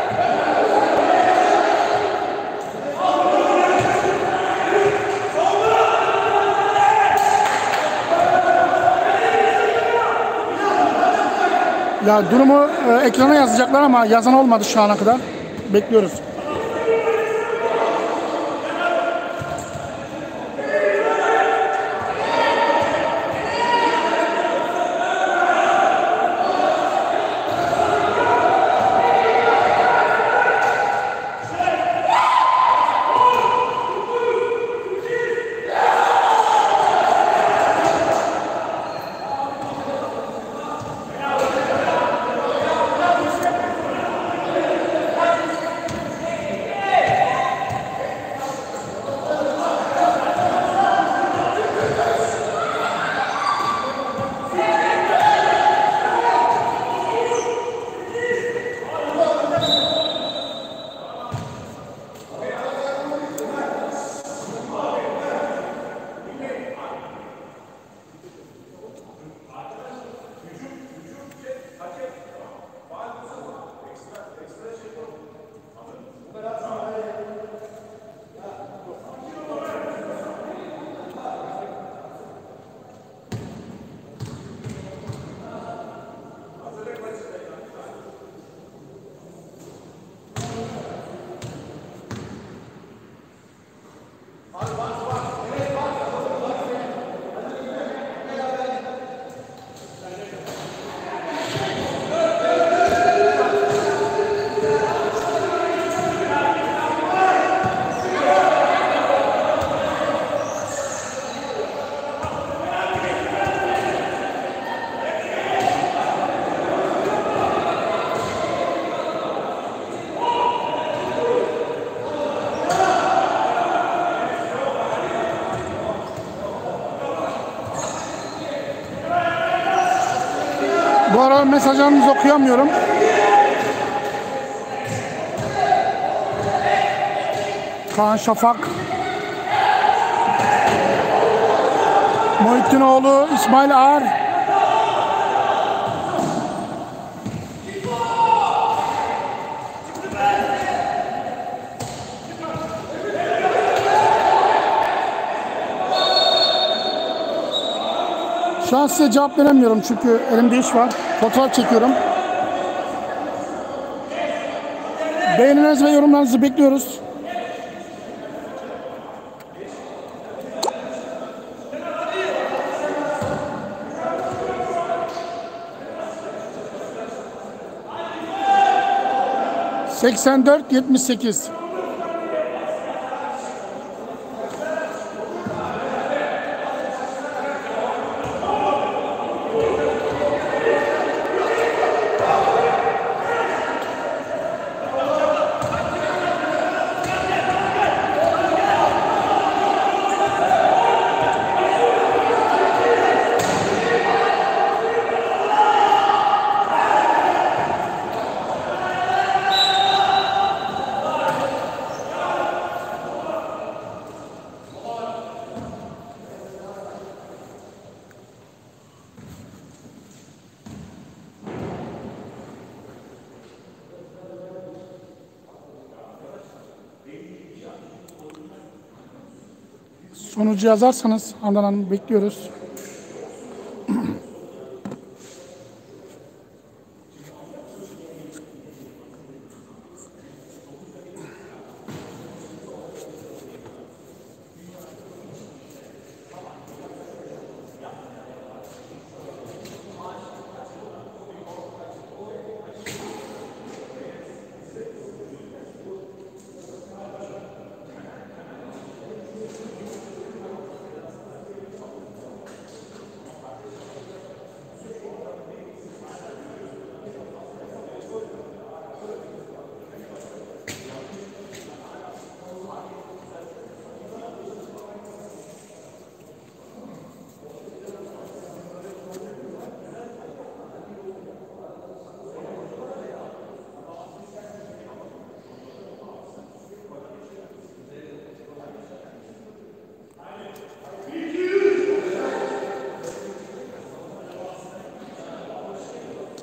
Ya durumu e, ekrana yazacaklar ama yazan olmadı şu ana kadar. Bekliyoruz. Bu arada mesajlarınızı okuyamıyorum. Kaan Şafak, Muhittin İsmail Ağar, şu an size cevap veremiyorum çünkü elimde iş var. Fotoğraf çekiyorum. Beğeniniz ve yorumlarınızı bekliyoruz. seksen dört yetmiş sekiz. Sonucu yazarsanız Handan Hanım bekliyoruz.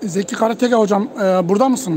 Zeki Karateka hocam, e, burada mısın?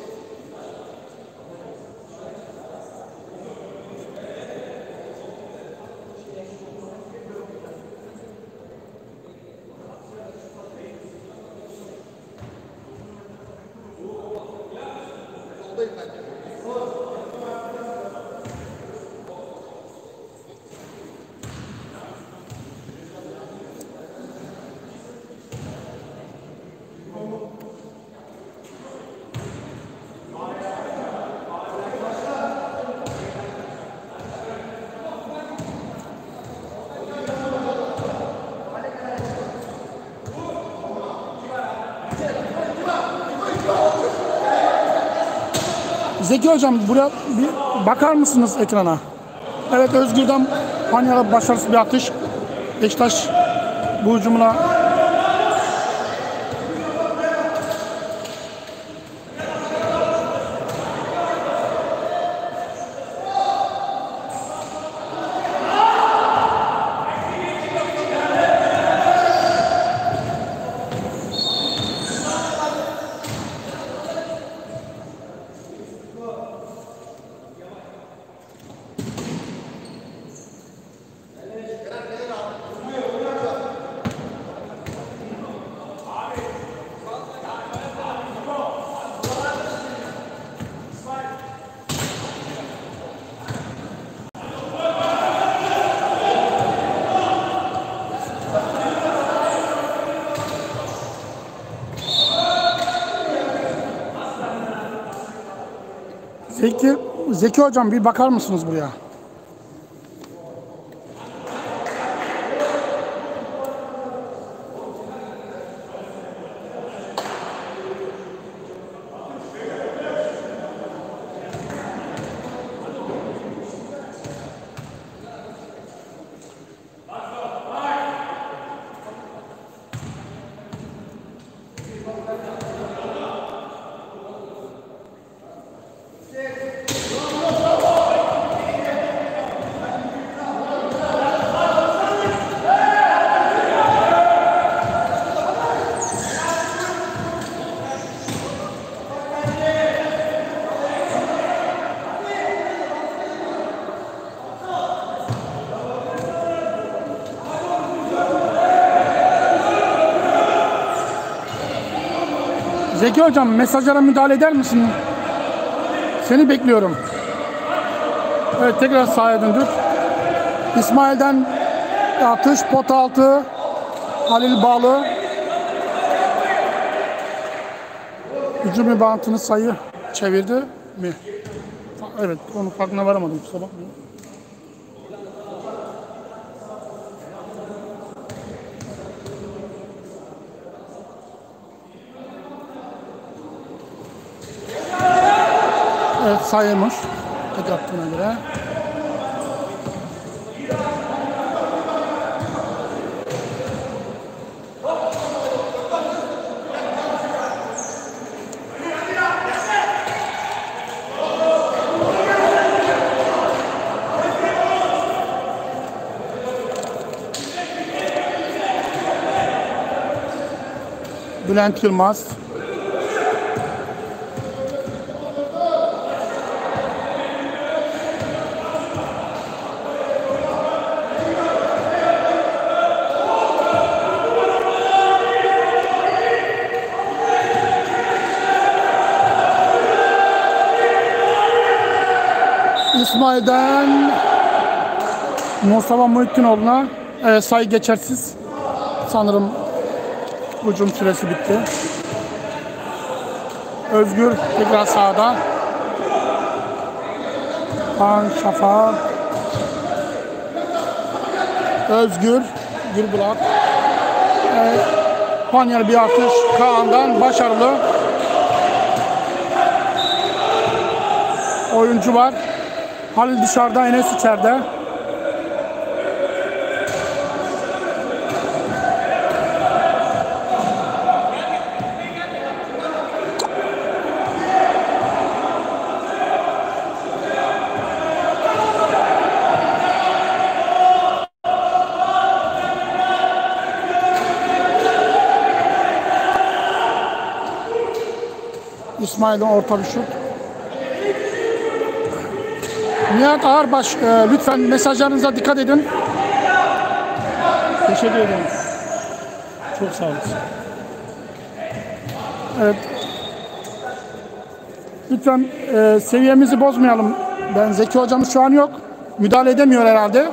Zeki hocam, buraya bir bakar mısınız ekrana? Evet, Özgür'den Hanya'la başarısız bir atış. Beşiktaş bu hücumuna Zeki, Zeki hocam bir bakar mısınız buraya? Zeki hocam, mesajlara müdahale eder misin? Seni bekliyorum. Evet, tekrar sahaya döndük. İsmail'den atış, pot altı. Halil Bağlı. Hücum bantını sayı çevirdi mi? Evet, onun farkına varamadım, kusura bakmayın. Evet, sayılmış. Tek attığına göre. Bülent Yılmaz. İsmail'den Mustafa Muhittinoğlu'na e, sayı geçersiz. Sanırım hücum süresi bitti. Özgür tekrar sağda. Kaan Şafak. Özgür. Gürbulak. E, Panyer bir atış Kaan'dan başarılı. Oyuncu var. Halil dışarıda, Enes içeride. İsmail'den orta bir şut. Nihat Ağırbaş, e, lütfen mesajlarınıza dikkat edin. Teşekkür ederim. Çok sağ olasın. Evet. Lütfen e, seviyemizi bozmayalım. Ben Zeki hocamız şu an yok. Müdahale edemiyor herhalde.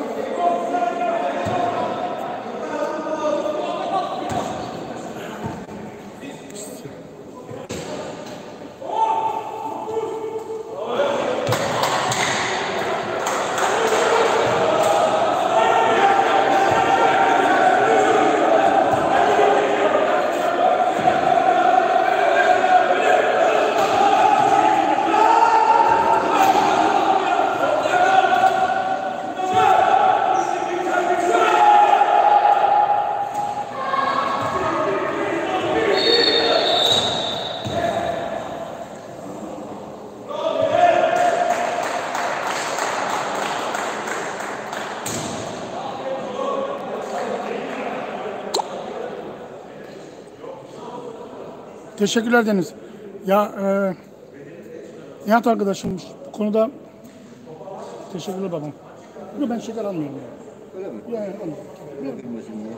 Teşekkürler Deniz. Ya e, Nihat arkadaşım bu konuda teşekkürler babam. Yok, ben şeker almıyorum. Yani. Öyle mi? Yani almıyorum. Bilmesin diye.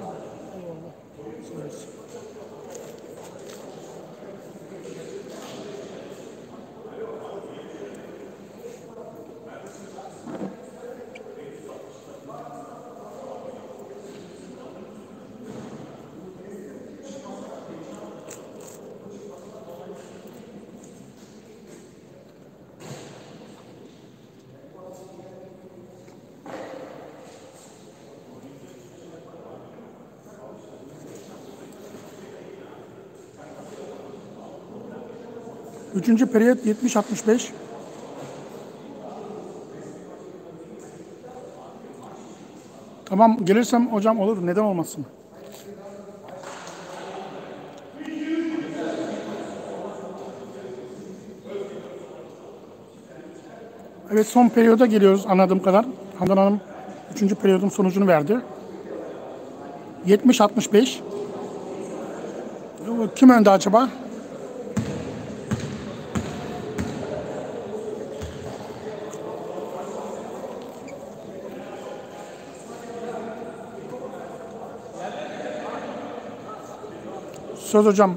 Üçüncü periyot yetmiş altmış beş. Tamam, gelirsem hocam olur. Neden olmasın? Evet, son periyoda geliyoruz anladığım kadar. Handan Hanım üçüncü periyodun sonucunu verdi. yetmiş altmış beş. Kim önde acaba? Söz hocam.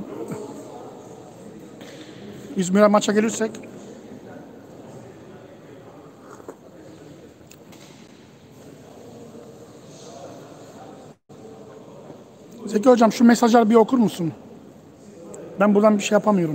İzmir'e maça gelirsek. Zeki hocam şu mesajları bir okur musun? Ben buradan bir şey yapamıyorum.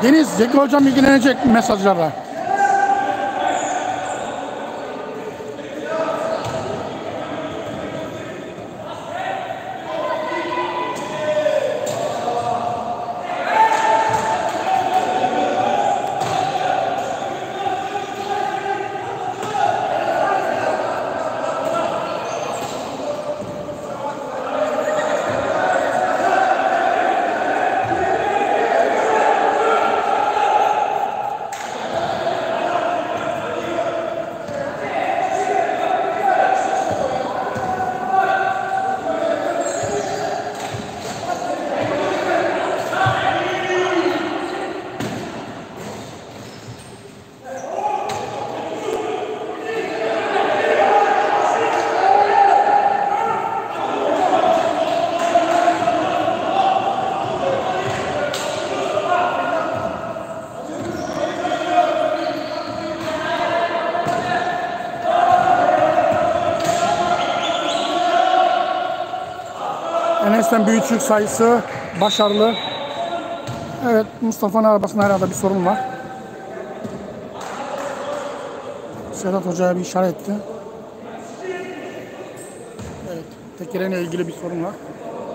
Deniz, Zeki Hocam ilgilenecek mesajlarla. Enes'ten büyük yük sayısı başarılı. Evet, Mustafa'nın arabasında herhalde bir sorun var. Sedat Hoca'ya bir işaret etti. Evet, tekerine ilgili bir sorun var.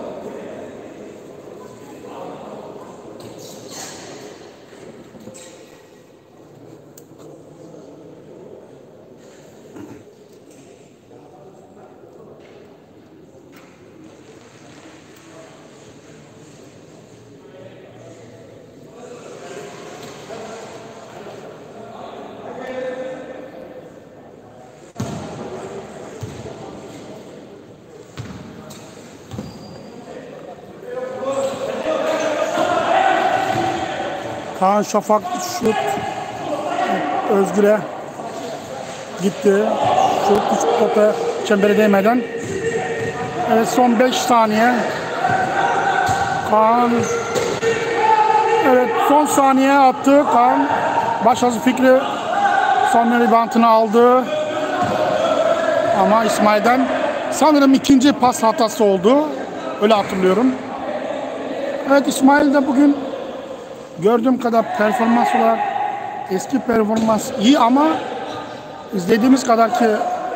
Kaan Şafak şut Özgür'e gitti. Şut küçük topa çembere değmeden. Evet, son beş saniye. Kaan, evet, son saniye attı Kaan. Başarısı Fikri son ribantını aldı. Ama İsmail'den sanırım ikinci pas hatası oldu. Öyle hatırlıyorum. Evet, İsmail de bugün gördüğüm kadar performans olarak eski performans iyi ama izlediğimiz kadar ki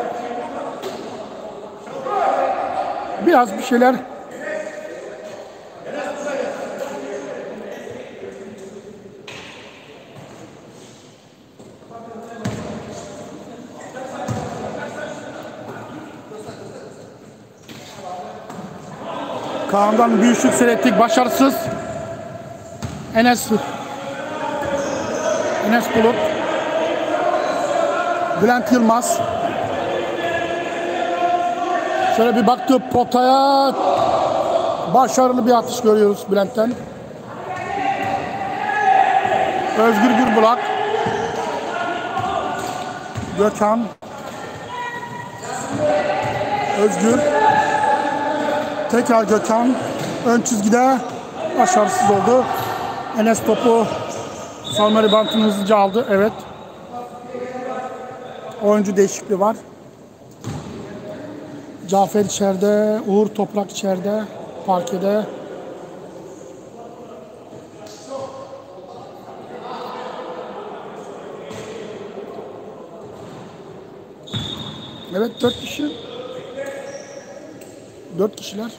biraz bir şeyler Kaan'dan büyük şut seyrettik, başarısız. Enes Enes Bulut, Bülent Yılmaz. Şöyle bir baktı potaya, başarılı bir atış görüyoruz Bülent'ten. Özgür Gürbulak, Gökhan, Özgür, tekrar Gökhan, ön çizgide başarısız oldu. Enes topu savunma ribantını hızlıca aldı. Evet. Oyuncu değişikliği var. Cafer içeride, Uğur Toprak içeride, parkede. Evet, dört kişi. Dört kişiler.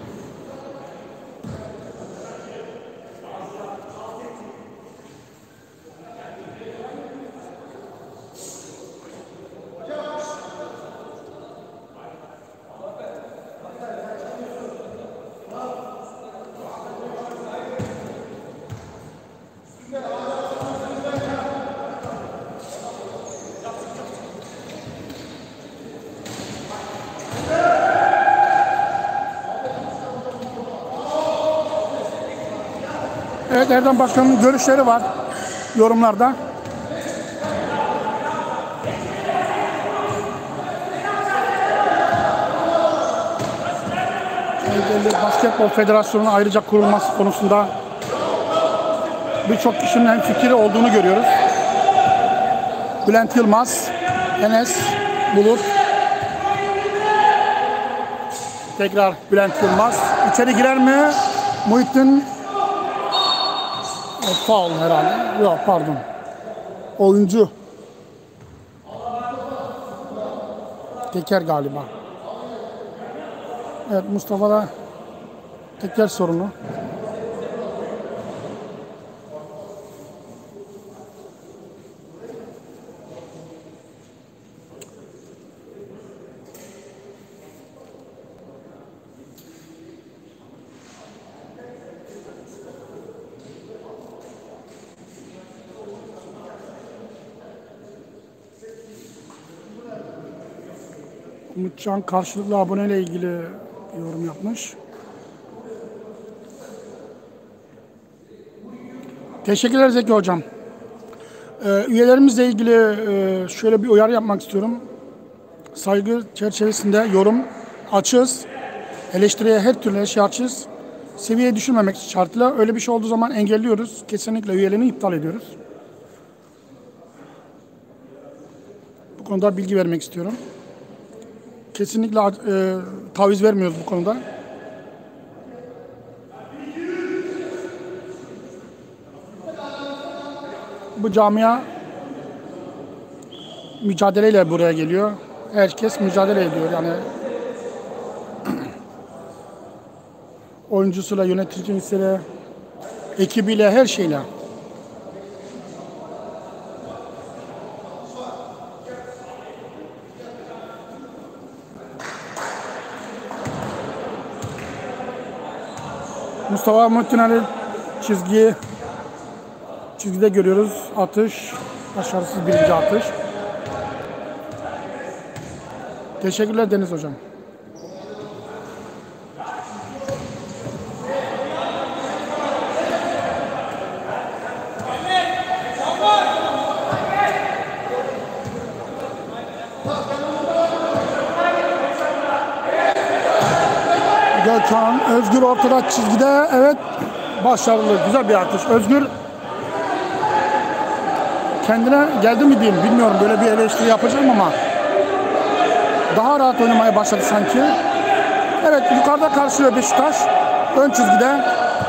Evet, Erdem Başkan'ın görüşleri var yorumlarda. Basketbol Federasyonu'nun ayrıca kurulması konusunda birçok kişinin hemfikri olduğunu görüyoruz. Bülent Yılmaz, Enes Bulut, tekrar Bülent Yılmaz. İçeri girer mi? Muhittin Faul herhalde. Yok pardon. Oyuncu. Teker galiba. Evet, Mustafa'da teker sorunu. Umutcan karşılıklı aboneyle ilgili yorum yapmış. Teşekkürler Zeki Hocam. Ee, üyelerimizle ilgili e, şöyle bir uyarı yapmak istiyorum. Saygı çerçevesinde yorum açığız. Eleştiriye her türlü şey açığız. Seviyeye düşürmemek şartıyla öyle bir şey olduğu zaman engelliyoruz. Kesinlikle üyeliğini iptal ediyoruz. Bu konuda bilgi vermek istiyorum. Kesinlikle e, taviz vermiyoruz bu konuda. Bu camia mücadeleyle buraya geliyor. Herkes mücadele ediyor. Yani oyuncusuyla, yöneticisiyle, ekibiyle, her şeyle. Mustafa Muhtinali çizgi çizgide görüyoruz. Atış. Başarısız birinci atış. Teşekkürler Deniz Hocam. Gökhan, Özgür ortada çizgide. Evet, başarılı, güzel bir atış. Özgür kendine geldi mi diyeyim, bilmiyorum, böyle bir eleştiri yapacağım ama daha rahat oynamaya başladı sanki. Evet, yukarıda karşılıyor Beşiktaş. Ön çizgide.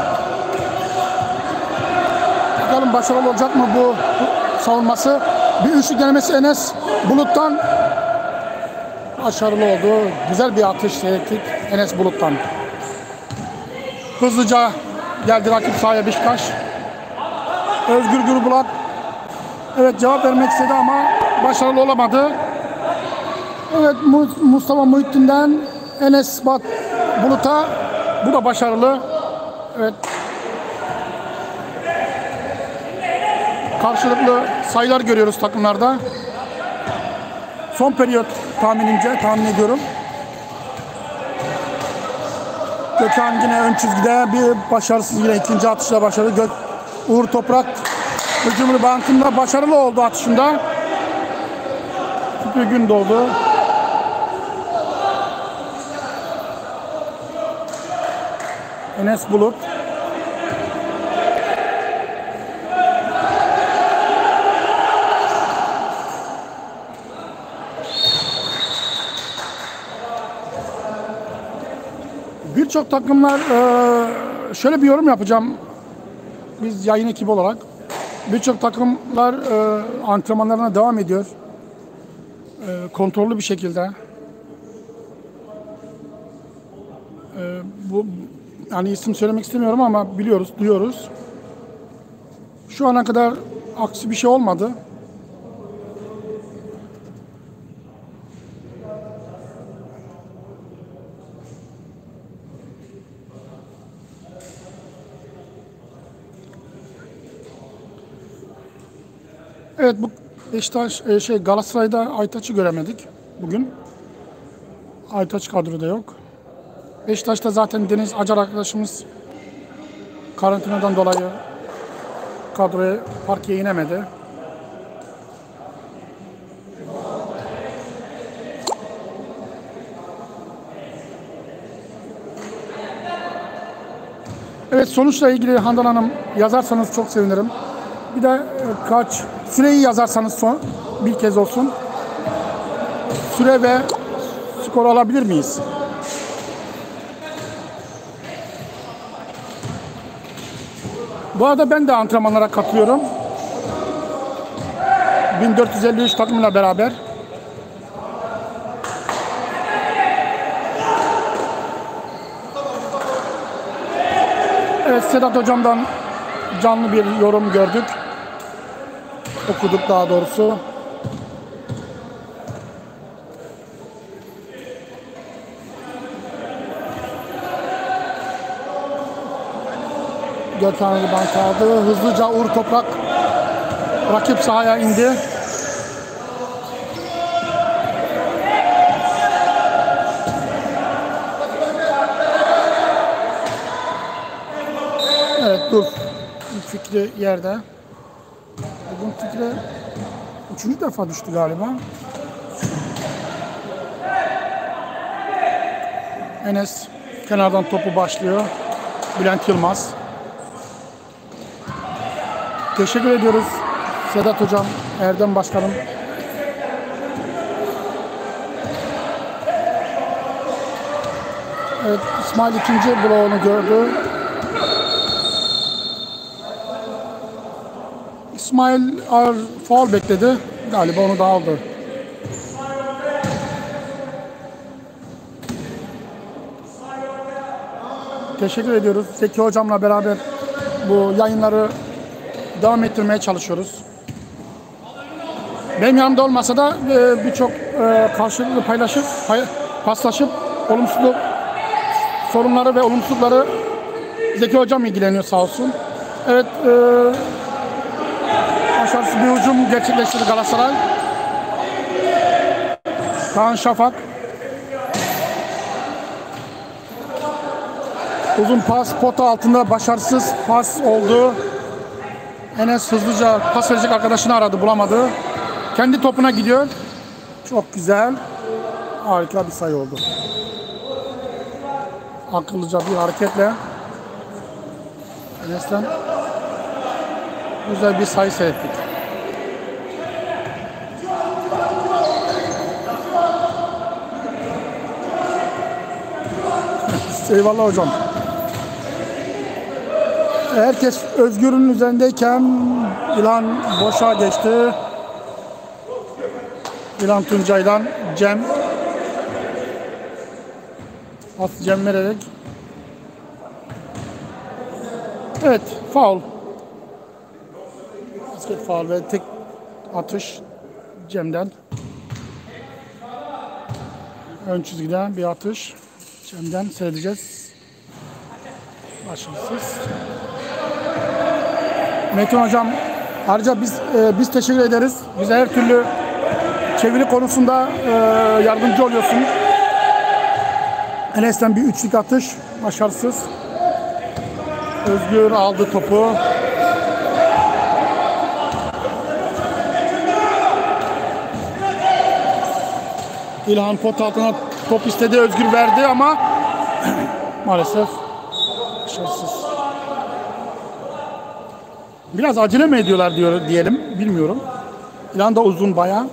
Bakalım başarılı olacak mı bu, bu savunması. Bir üçlük denemesi Enes Bulut'tan. Başarılı oldu. Güzel bir atış seyrettik Enes Bulut'tan. Hızlıca geldi rakip sahaya Beşiktaş. Özgür Gürbulat. Evet, cevap vermek istedi ama başarılı olamadı. Evet, Mustafa Muhittin'den Enes Bat Bulut'a. Bu da başarılı. Evet. Karşılıklı sayılar görüyoruz takımlarda. Son periyot tahminimce, tahmin ediyorum. Gökhan yine ön çizgide bir başarısız, yine ikinci atışla başarılı. Gök, Uğur Toprak hücumlu bantında başarılı oldu atışında. Bir gün doldu. Enes Bulut. Birçok takımlar, şöyle bir yorum yapacağım. Biz yayın ekibi olarak birçok takımlar antrenmanlarına devam ediyor. Kontrollü bir şekilde. Bu, yani isim söylemek istemiyorum ama biliyoruz, duyuyoruz. Şu ana kadar aksi bir şey olmadı. Evet, bu Beşiktaş şey Galatasaray'da Aytaç'ı göremedik bugün. Aytaç kadroda yok. Beşiktaş'ta zaten Deniz Acar arkadaşımız karantinadan dolayı kadroya, parkeye inemedi. Evet, sonuçla ilgili Handan Hanım yazarsanız çok sevinirim. Bir de kaç süreyi yazarsanız son bir kez olsun. Süre ve skor alabilir miyiz? Bu arada ben de antrenmanlara katılıyorum. bin dört yüz elli üç takımla beraber. Evet, Sedat Hocam'dan canlı bir yorum gördük. Okuduk daha doğrusu. Dört tane riban kaldı. Hızlıca Uğur Toprak rakip sahaya indi. Evet, dur. Fikri yerde. Bugün Fikri üçüncü defa düştü galiba. Enes kenardan topu başlıyor. Bülent Yılmaz. Teşekkür ediyoruz Sedat Hocam, Erdem Başkanım. Evet, İsmail ikinci bloğunu gördü. İsmail ağır faul bekledi. Galiba onu da aldı. Teşekkür ediyoruz. Zeki Hocam'la beraber bu yayınları devam ettirmeye çalışıyoruz. Benim yanımda olmasa da e, birçok e, karşılıklı paylaşıp, pay, paslaşıp olumsuzluk sorunları ve olumsuzlukları Zeki Hocam ilgileniyor sağ olsun. Evet, e, başarısız bir hücum gerçekleştirdi Galatasaray. Kaan Şafak. Uzun pas, pota altında başarısız pas oldu. Enes hızlıca pas verecek arkadaşını aradı, bulamadı. Kendi topuna gidiyor. Çok güzel. Harika bir sayı oldu. Akıllıca bir hareketle Enes'ten güzel bir sayı seyrettik. Eyvallah hocam. Herkes Özgür'ün üzerindeyken İlhan boşa geçti. İlhan Tuncay'dan Cem. Pas Cem vererek. Evet, faul. Basket faul ve tek atış Cem'den. Ön çizgiden bir atış Cem'den seyredeceğiz. Başarısız. Metin Hocam, ayrıca biz e, biz teşekkür ederiz. Bize her türlü çeviri konusunda e, yardımcı oluyorsunuz. Enes'ten bir üçlük atış, başarısız. Özgür aldı topu. İlhan pot altına top istedi, Özgür verdi ama maalesef başarısız. Biraz acele mi ediyorlar diyor diyelim, bilmiyorum. İlhan da uzun bayağı.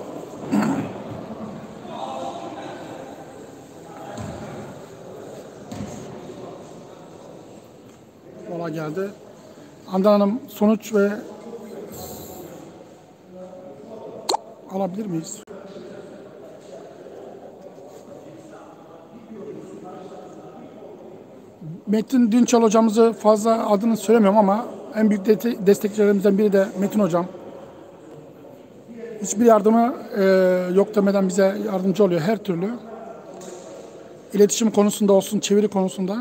Mola geldi. Handan Hanım, sonuç ve alabilir miyiz? Metin Dünçal hocamızı fazla adını söylemiyorum ama en büyük de destekçilerimizden biri de Metin hocam. Hiçbir yardımı e, yok demeden bize yardımcı oluyor her türlü. İletişim konusunda olsun, çeviri konusunda.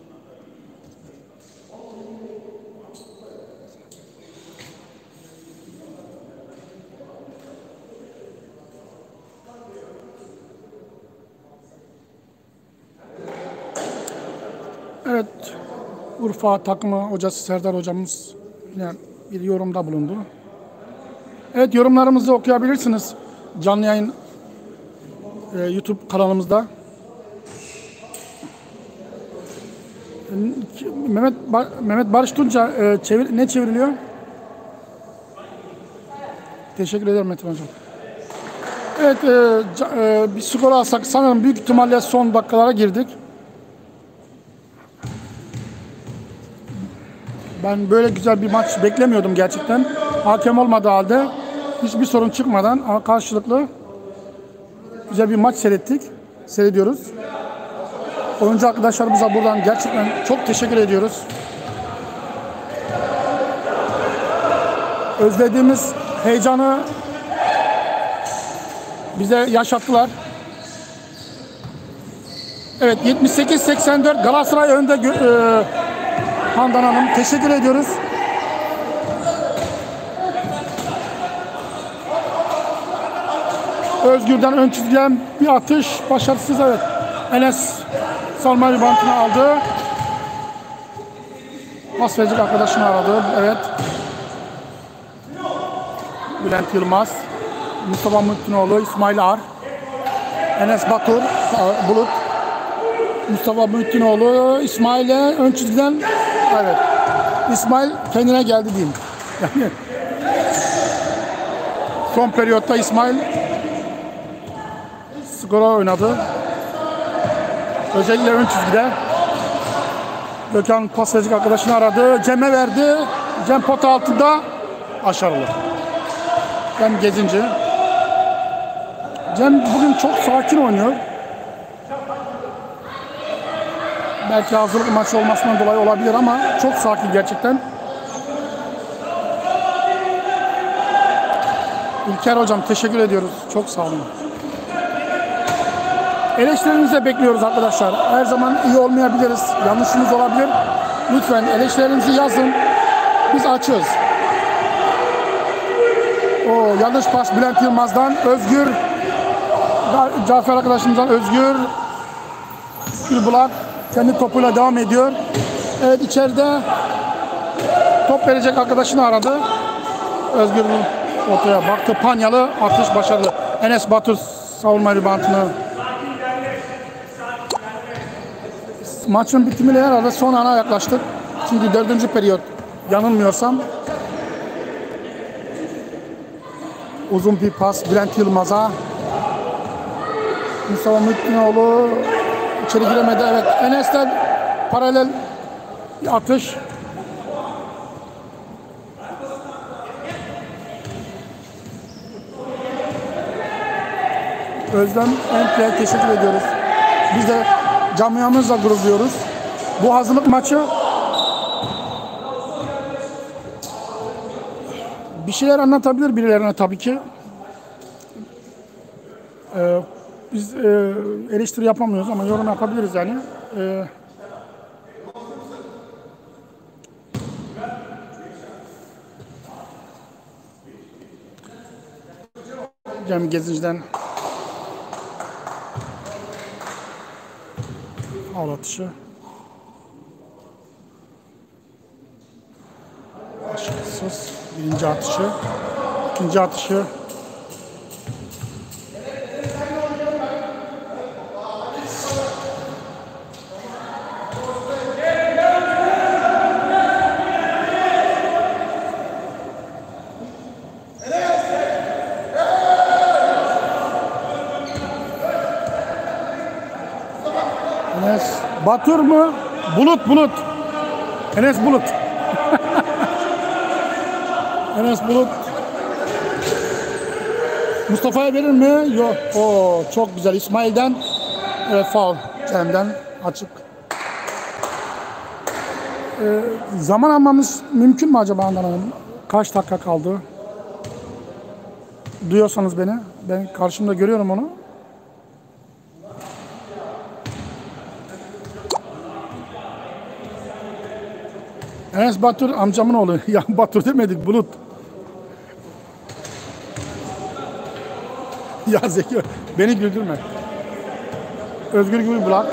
Evet, Urfa takımı hocası Serdar hocamız yine bir yorumda bulundu. Evet, yorumlarımızı okuyabilirsiniz canlı yayın e, YouTube kanalımızda. Mehmet Bar Mehmet Barış Tunca e, çevir ne çevriliyor? Teşekkür ederim Metin hocam. Evet, e, e, bir skor alsak sanırım büyük ihtimalle son dakikalara girdik. Ben böyle güzel bir maç beklemiyordum gerçekten. Hakem olmadığı halde hiçbir sorun çıkmadan karşılıklı güzel bir maç seyrettik. Seyrediyoruz. Oyuncu arkadaşlarımıza buradan gerçekten çok teşekkür ediyoruz. Özlediğimiz heyecanı bize yaşattılar. Evet, yetmiş sekiz seksen dört Galatasaray önde. E, Handan Hanım teşekkür ediyoruz. Özgür'den ön çizgiden bir atış başarısız. Evet, Enes savunma ribantını aldı. Pas verecek arkadaşını aradı. Evet. Bülent Yılmaz, Mustafa Muhtinoğlu, İsmail Ar, Enes Batur, Bulut, Mustafa Muhtinoğlu, İsmail'e ön çizgiden, evet, İsmail kendine geldi diyeyim. Yani son periyotta İsmail skora oynadı. Özellikle ön çizgide. Gökhan pas verecek arkadaşını aradı. Cem'e verdi. Cem pota altında başarılı. Cem Gezinci. Cem bugün çok sakin oynuyor. Belki hazırlık maçı olmasından dolayı olabilir ama çok sakin gerçekten. İlker hocam teşekkür ediyoruz. Çok sağ olun. Eleştirilerinizi de bekliyoruz arkadaşlar. Her zaman iyi olmayabiliriz. Yanlışımız olabilir. Lütfen eleştirilerinizi yazın. Biz açığız. O yanlış pas Bülent Yılmaz'dan. Özgür. Cafer arkadaşımızdan Özgür. Gülbulak kendi topuyla devam ediyor. Evet, içeride top verecek arkadaşını aradı. Özgür ortaya baktı. Panyalı atış başarılı. Enes Batur savunma ribantını. Maçın bitimiyle herhalde son ana yaklaştık. Şimdi dördüncü periyot. Yanılmıyorsam. Uzun bir pas Bülent Yılmaz'a. Mustafa Muhtinoğlu içeri giremedi. Evet, Enes'ten paralel bir atış. Özlem Enp'le teşekkür ediyoruz. Biz de camiamızla gurur duyuyoruz. Bu hazırlık maçı bir şeyler anlatabilir birilerine tabii ki. Ee, biz e, eleştiri yapamıyoruz ama yorum yapabiliriz yani. Ee, Cem Gezinci'den faul atışı. Başarısız. Birinci atışı. İkinci atışı. Enes Batur mu? Bulut Bulut. Enes Bulut. Enes Bulut. Mustafa'ya verir mi? Yok. Oo, çok güzel. İsmail'den evet, faul. Cem'den açık. Ee, zaman almamız mümkün mü acaba Handan Hanım? Kaç dakika kaldı? Duyuyorsanız beni. Ben karşımda görüyorum onu. Enes Batur amcamın oğlu. Ya Batur demedik, Bulut. Ya Zeki, beni güldürme. Özgür Gülbulak.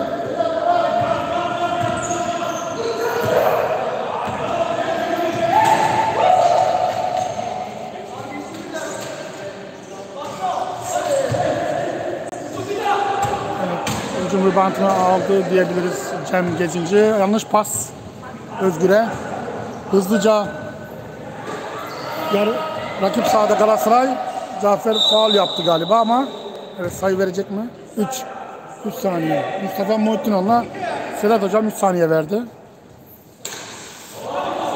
Evet, Cumhur bantını aldı diyebiliriz Cem Gezinci. Yanlış pas Özgür'e. Hızlıca yarı, rakip sahada Galatasaray. Cafer faul yaptı galiba ama evet, sayı verecek mi? üç. üç saniye. Mustafa Muhtinoğlu'na Sedat hocam üç saniye verdi.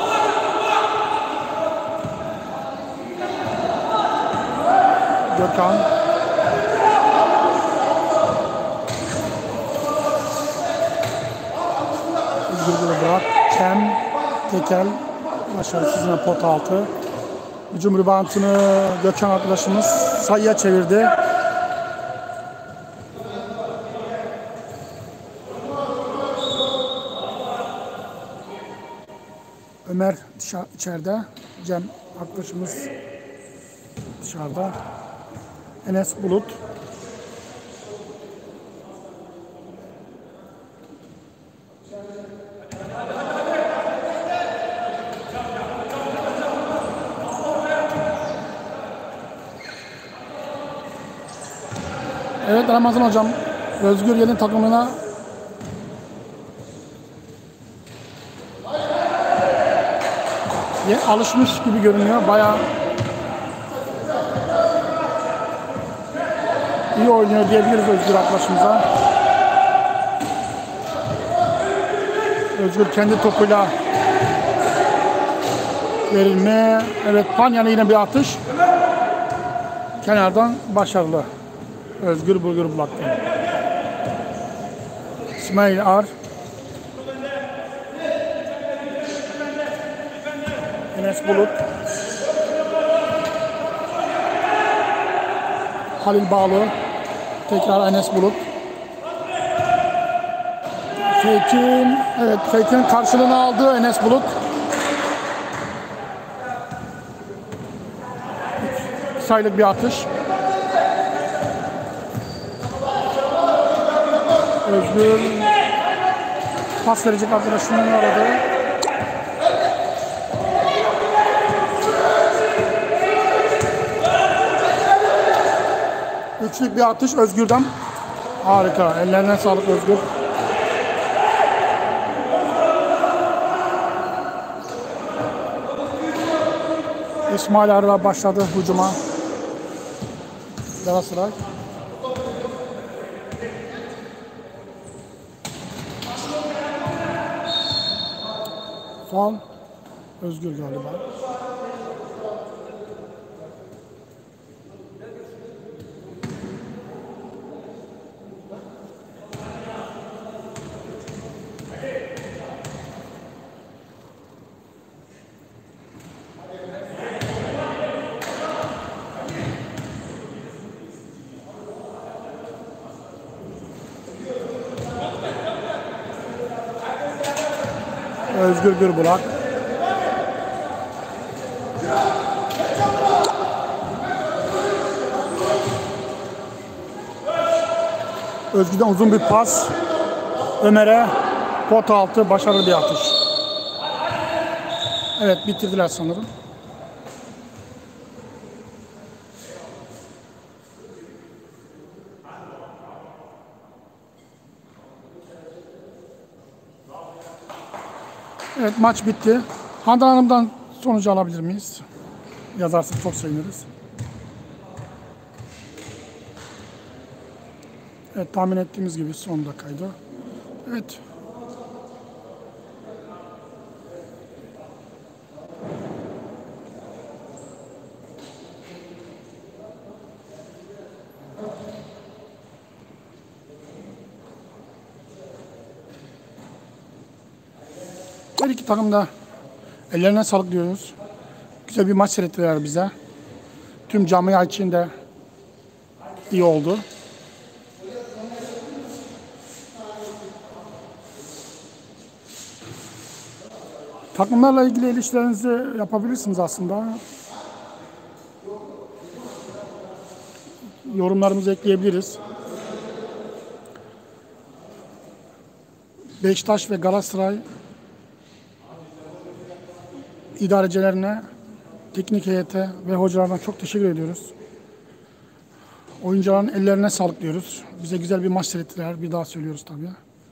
Gökhan. Özgür Burak. Kem. Tekel. Başarısız yine pot altı. Hücum ribantını Gökhan arkadaşımız sayıya çevirdi. Ömer dışarı, içeride. Cem arkadaşımız dışarıda. Enes Bulut. Evet Ramazan hocam, Özgür yeni takımına alışmış gibi görünüyor. Bayağı iyi oynuyor diyebiliriz Özgür arkadaşımıza. Özgür kendi topuyla verilme. Evet, Panyalı yine bir atış. Kenardan başarılı. Özgür Bulgur Bulak'tan. İsmail Ar. Enes Bulut. Halil Bağlı. Tekrar Enes Bulut. Fake'in, evet Fake'in karşılığını aldı Enes Bulut. İki sayılık bir atış. Özgür pas verecek arkadaşının aradı. Üçlük bir atış Özgür'den. Harika. Ellerine sağlık Özgür. İsmail Arva başladı hücuma. Galatasaray. Faul. Özgür galiba. Özgür Gürbulak. Özgür'den uzun bir pas. Ömer'e pot altı başarılı bir atış. Evet, bitirdiler sanırım. Evet, maç bitti. Handan Hanım'dan sonucu alabilir miyiz? Yazarsak çok seviniriz. Evet, tahmin ettiğimiz gibi son dakikaydı. Evet. Her iki takım da ellerine sağlık diyoruz. Güzel bir maç seyrettiler bize. Tüm camia için de iyi oldu. Takımlarla ilgili eleştirilerinizi yapabilirsiniz aslında. Yorumlarımızı ekleyebiliriz. Beşiktaş ve Galatasaray idarecilerine, teknik heyete ve hocalarına çok teşekkür ediyoruz. Oyuncuların ellerine sağlık diyoruz. Bize güzel bir maç seyrettiler. Bir daha söylüyoruz tabii.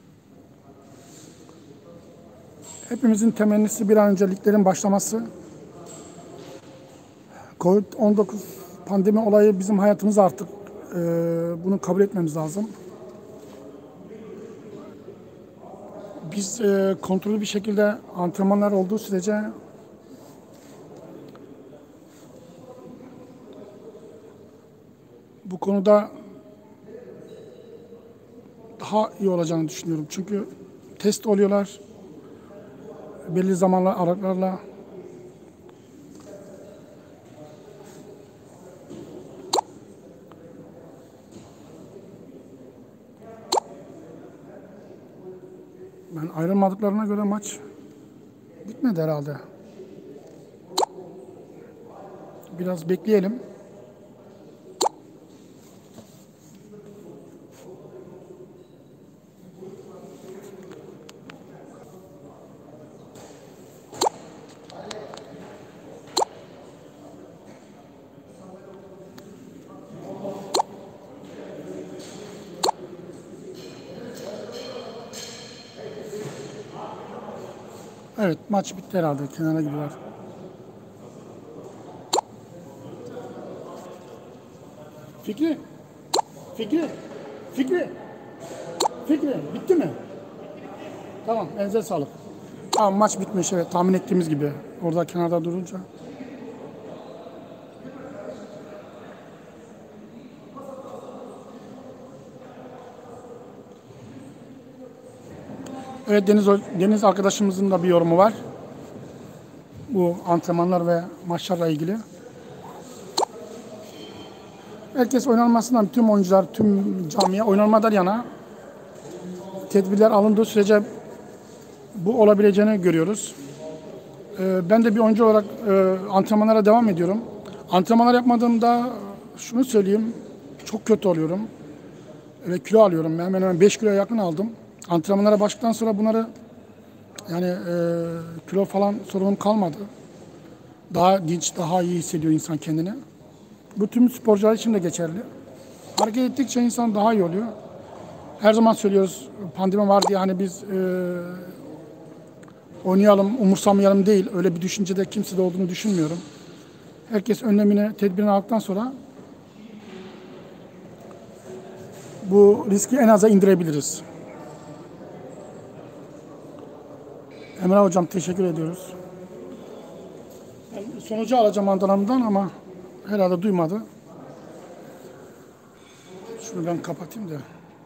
Hepimizin temennisi bir an önce liglerin başlaması. Covid on dokuz pandemi olayı bizim hayatımız artık. Ee, bunu kabul etmemiz lazım. Biz e, kontrollü bir şekilde antrenmanlar olduğu sürece konuda daha iyi olacağını düşünüyorum. Çünkü test oluyorlar belli zamanlar aralıklarla. Ben ayrılmadıklarına göre maç bitmedi herhalde. Biraz bekleyelim. Evet, maç bitti herhalde. Kenara gidiyorlar. Fikri, Fikri, Fikri, Fikri, bitti mi? Tamam, elinize sağlık. Tamam, maç bitmiş, evet, tahmin ettiğimiz gibi. Orada kenarda durunca. Evet, Deniz, Deniz arkadaşımızın da bir yorumu var. Bu antrenmanlar ve maçlarla ilgili. Herkes oynanmasından, tüm oyuncular, tüm camiye oynanmadan yana tedbirler alındığı sürece bu olabileceğini görüyoruz. Ee, ben de bir oyuncu olarak e, antrenmanlara devam ediyorum. Antrenmanlar yapmadığımda şunu söyleyeyim, çok kötü oluyorum. Ve kilo alıyorum. Hemen hemen beş kiloya yakın aldım. Antrenmanlara başladıktan sonra bunları yani e, kilo falan sorunum kalmadı. Daha dinç, daha iyi hissediyor insan kendini. Bu tüm sporcular için de geçerli. Hareket ettikçe insan daha iyi oluyor. Her zaman söylüyoruz, pandemi var diye hani biz e, oynayalım, umursamayalım değil. Öyle bir düşüncede kimsede olduğunu düşünmüyorum. Herkes önlemini, tedbirini aldıktan sonra bu riski en aza indirebiliriz. Emre Hocam teşekkür ediyoruz. Ben sonucu alacağım antrenmandan ama herhalde duymadı. Şunu ben kapatayım da.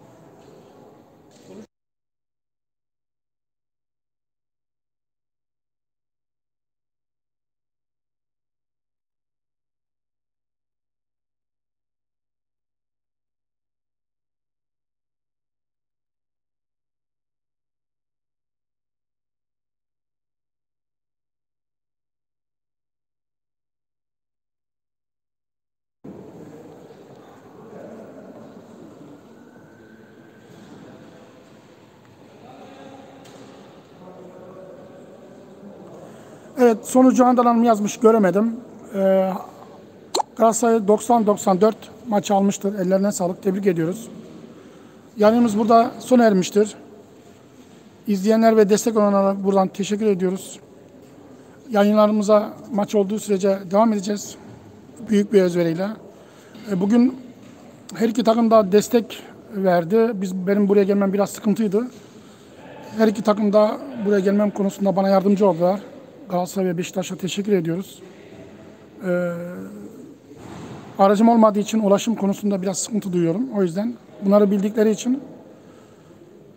Evet, sonucu Handan Hanım yazmış, göremedim. Ee, Galatasaray doksan doksan dört maç almıştır. Ellerine sağlık, tebrik ediyoruz. Yayınımız burada sona ermiştir. İzleyenler ve destek olanlara buradan teşekkür ediyoruz. Yayınlarımıza maç olduğu sürece devam edeceğiz. Büyük bir özveriyle. Ee, bugün her iki takım da destek verdi. Biz, benim buraya gelmem biraz sıkıntıydı. Her iki takım da buraya gelmem konusunda bana yardımcı oldular. Galatasaray ve Beşiktaş'a teşekkür ediyoruz. Ee, aracım olmadığı için ulaşım konusunda biraz sıkıntı duyuyorum. O yüzden bunları bildikleri için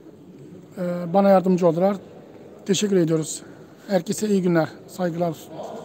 e, bana yardımcı oldular. Teşekkür ediyoruz. Herkese iyi günler, saygılar.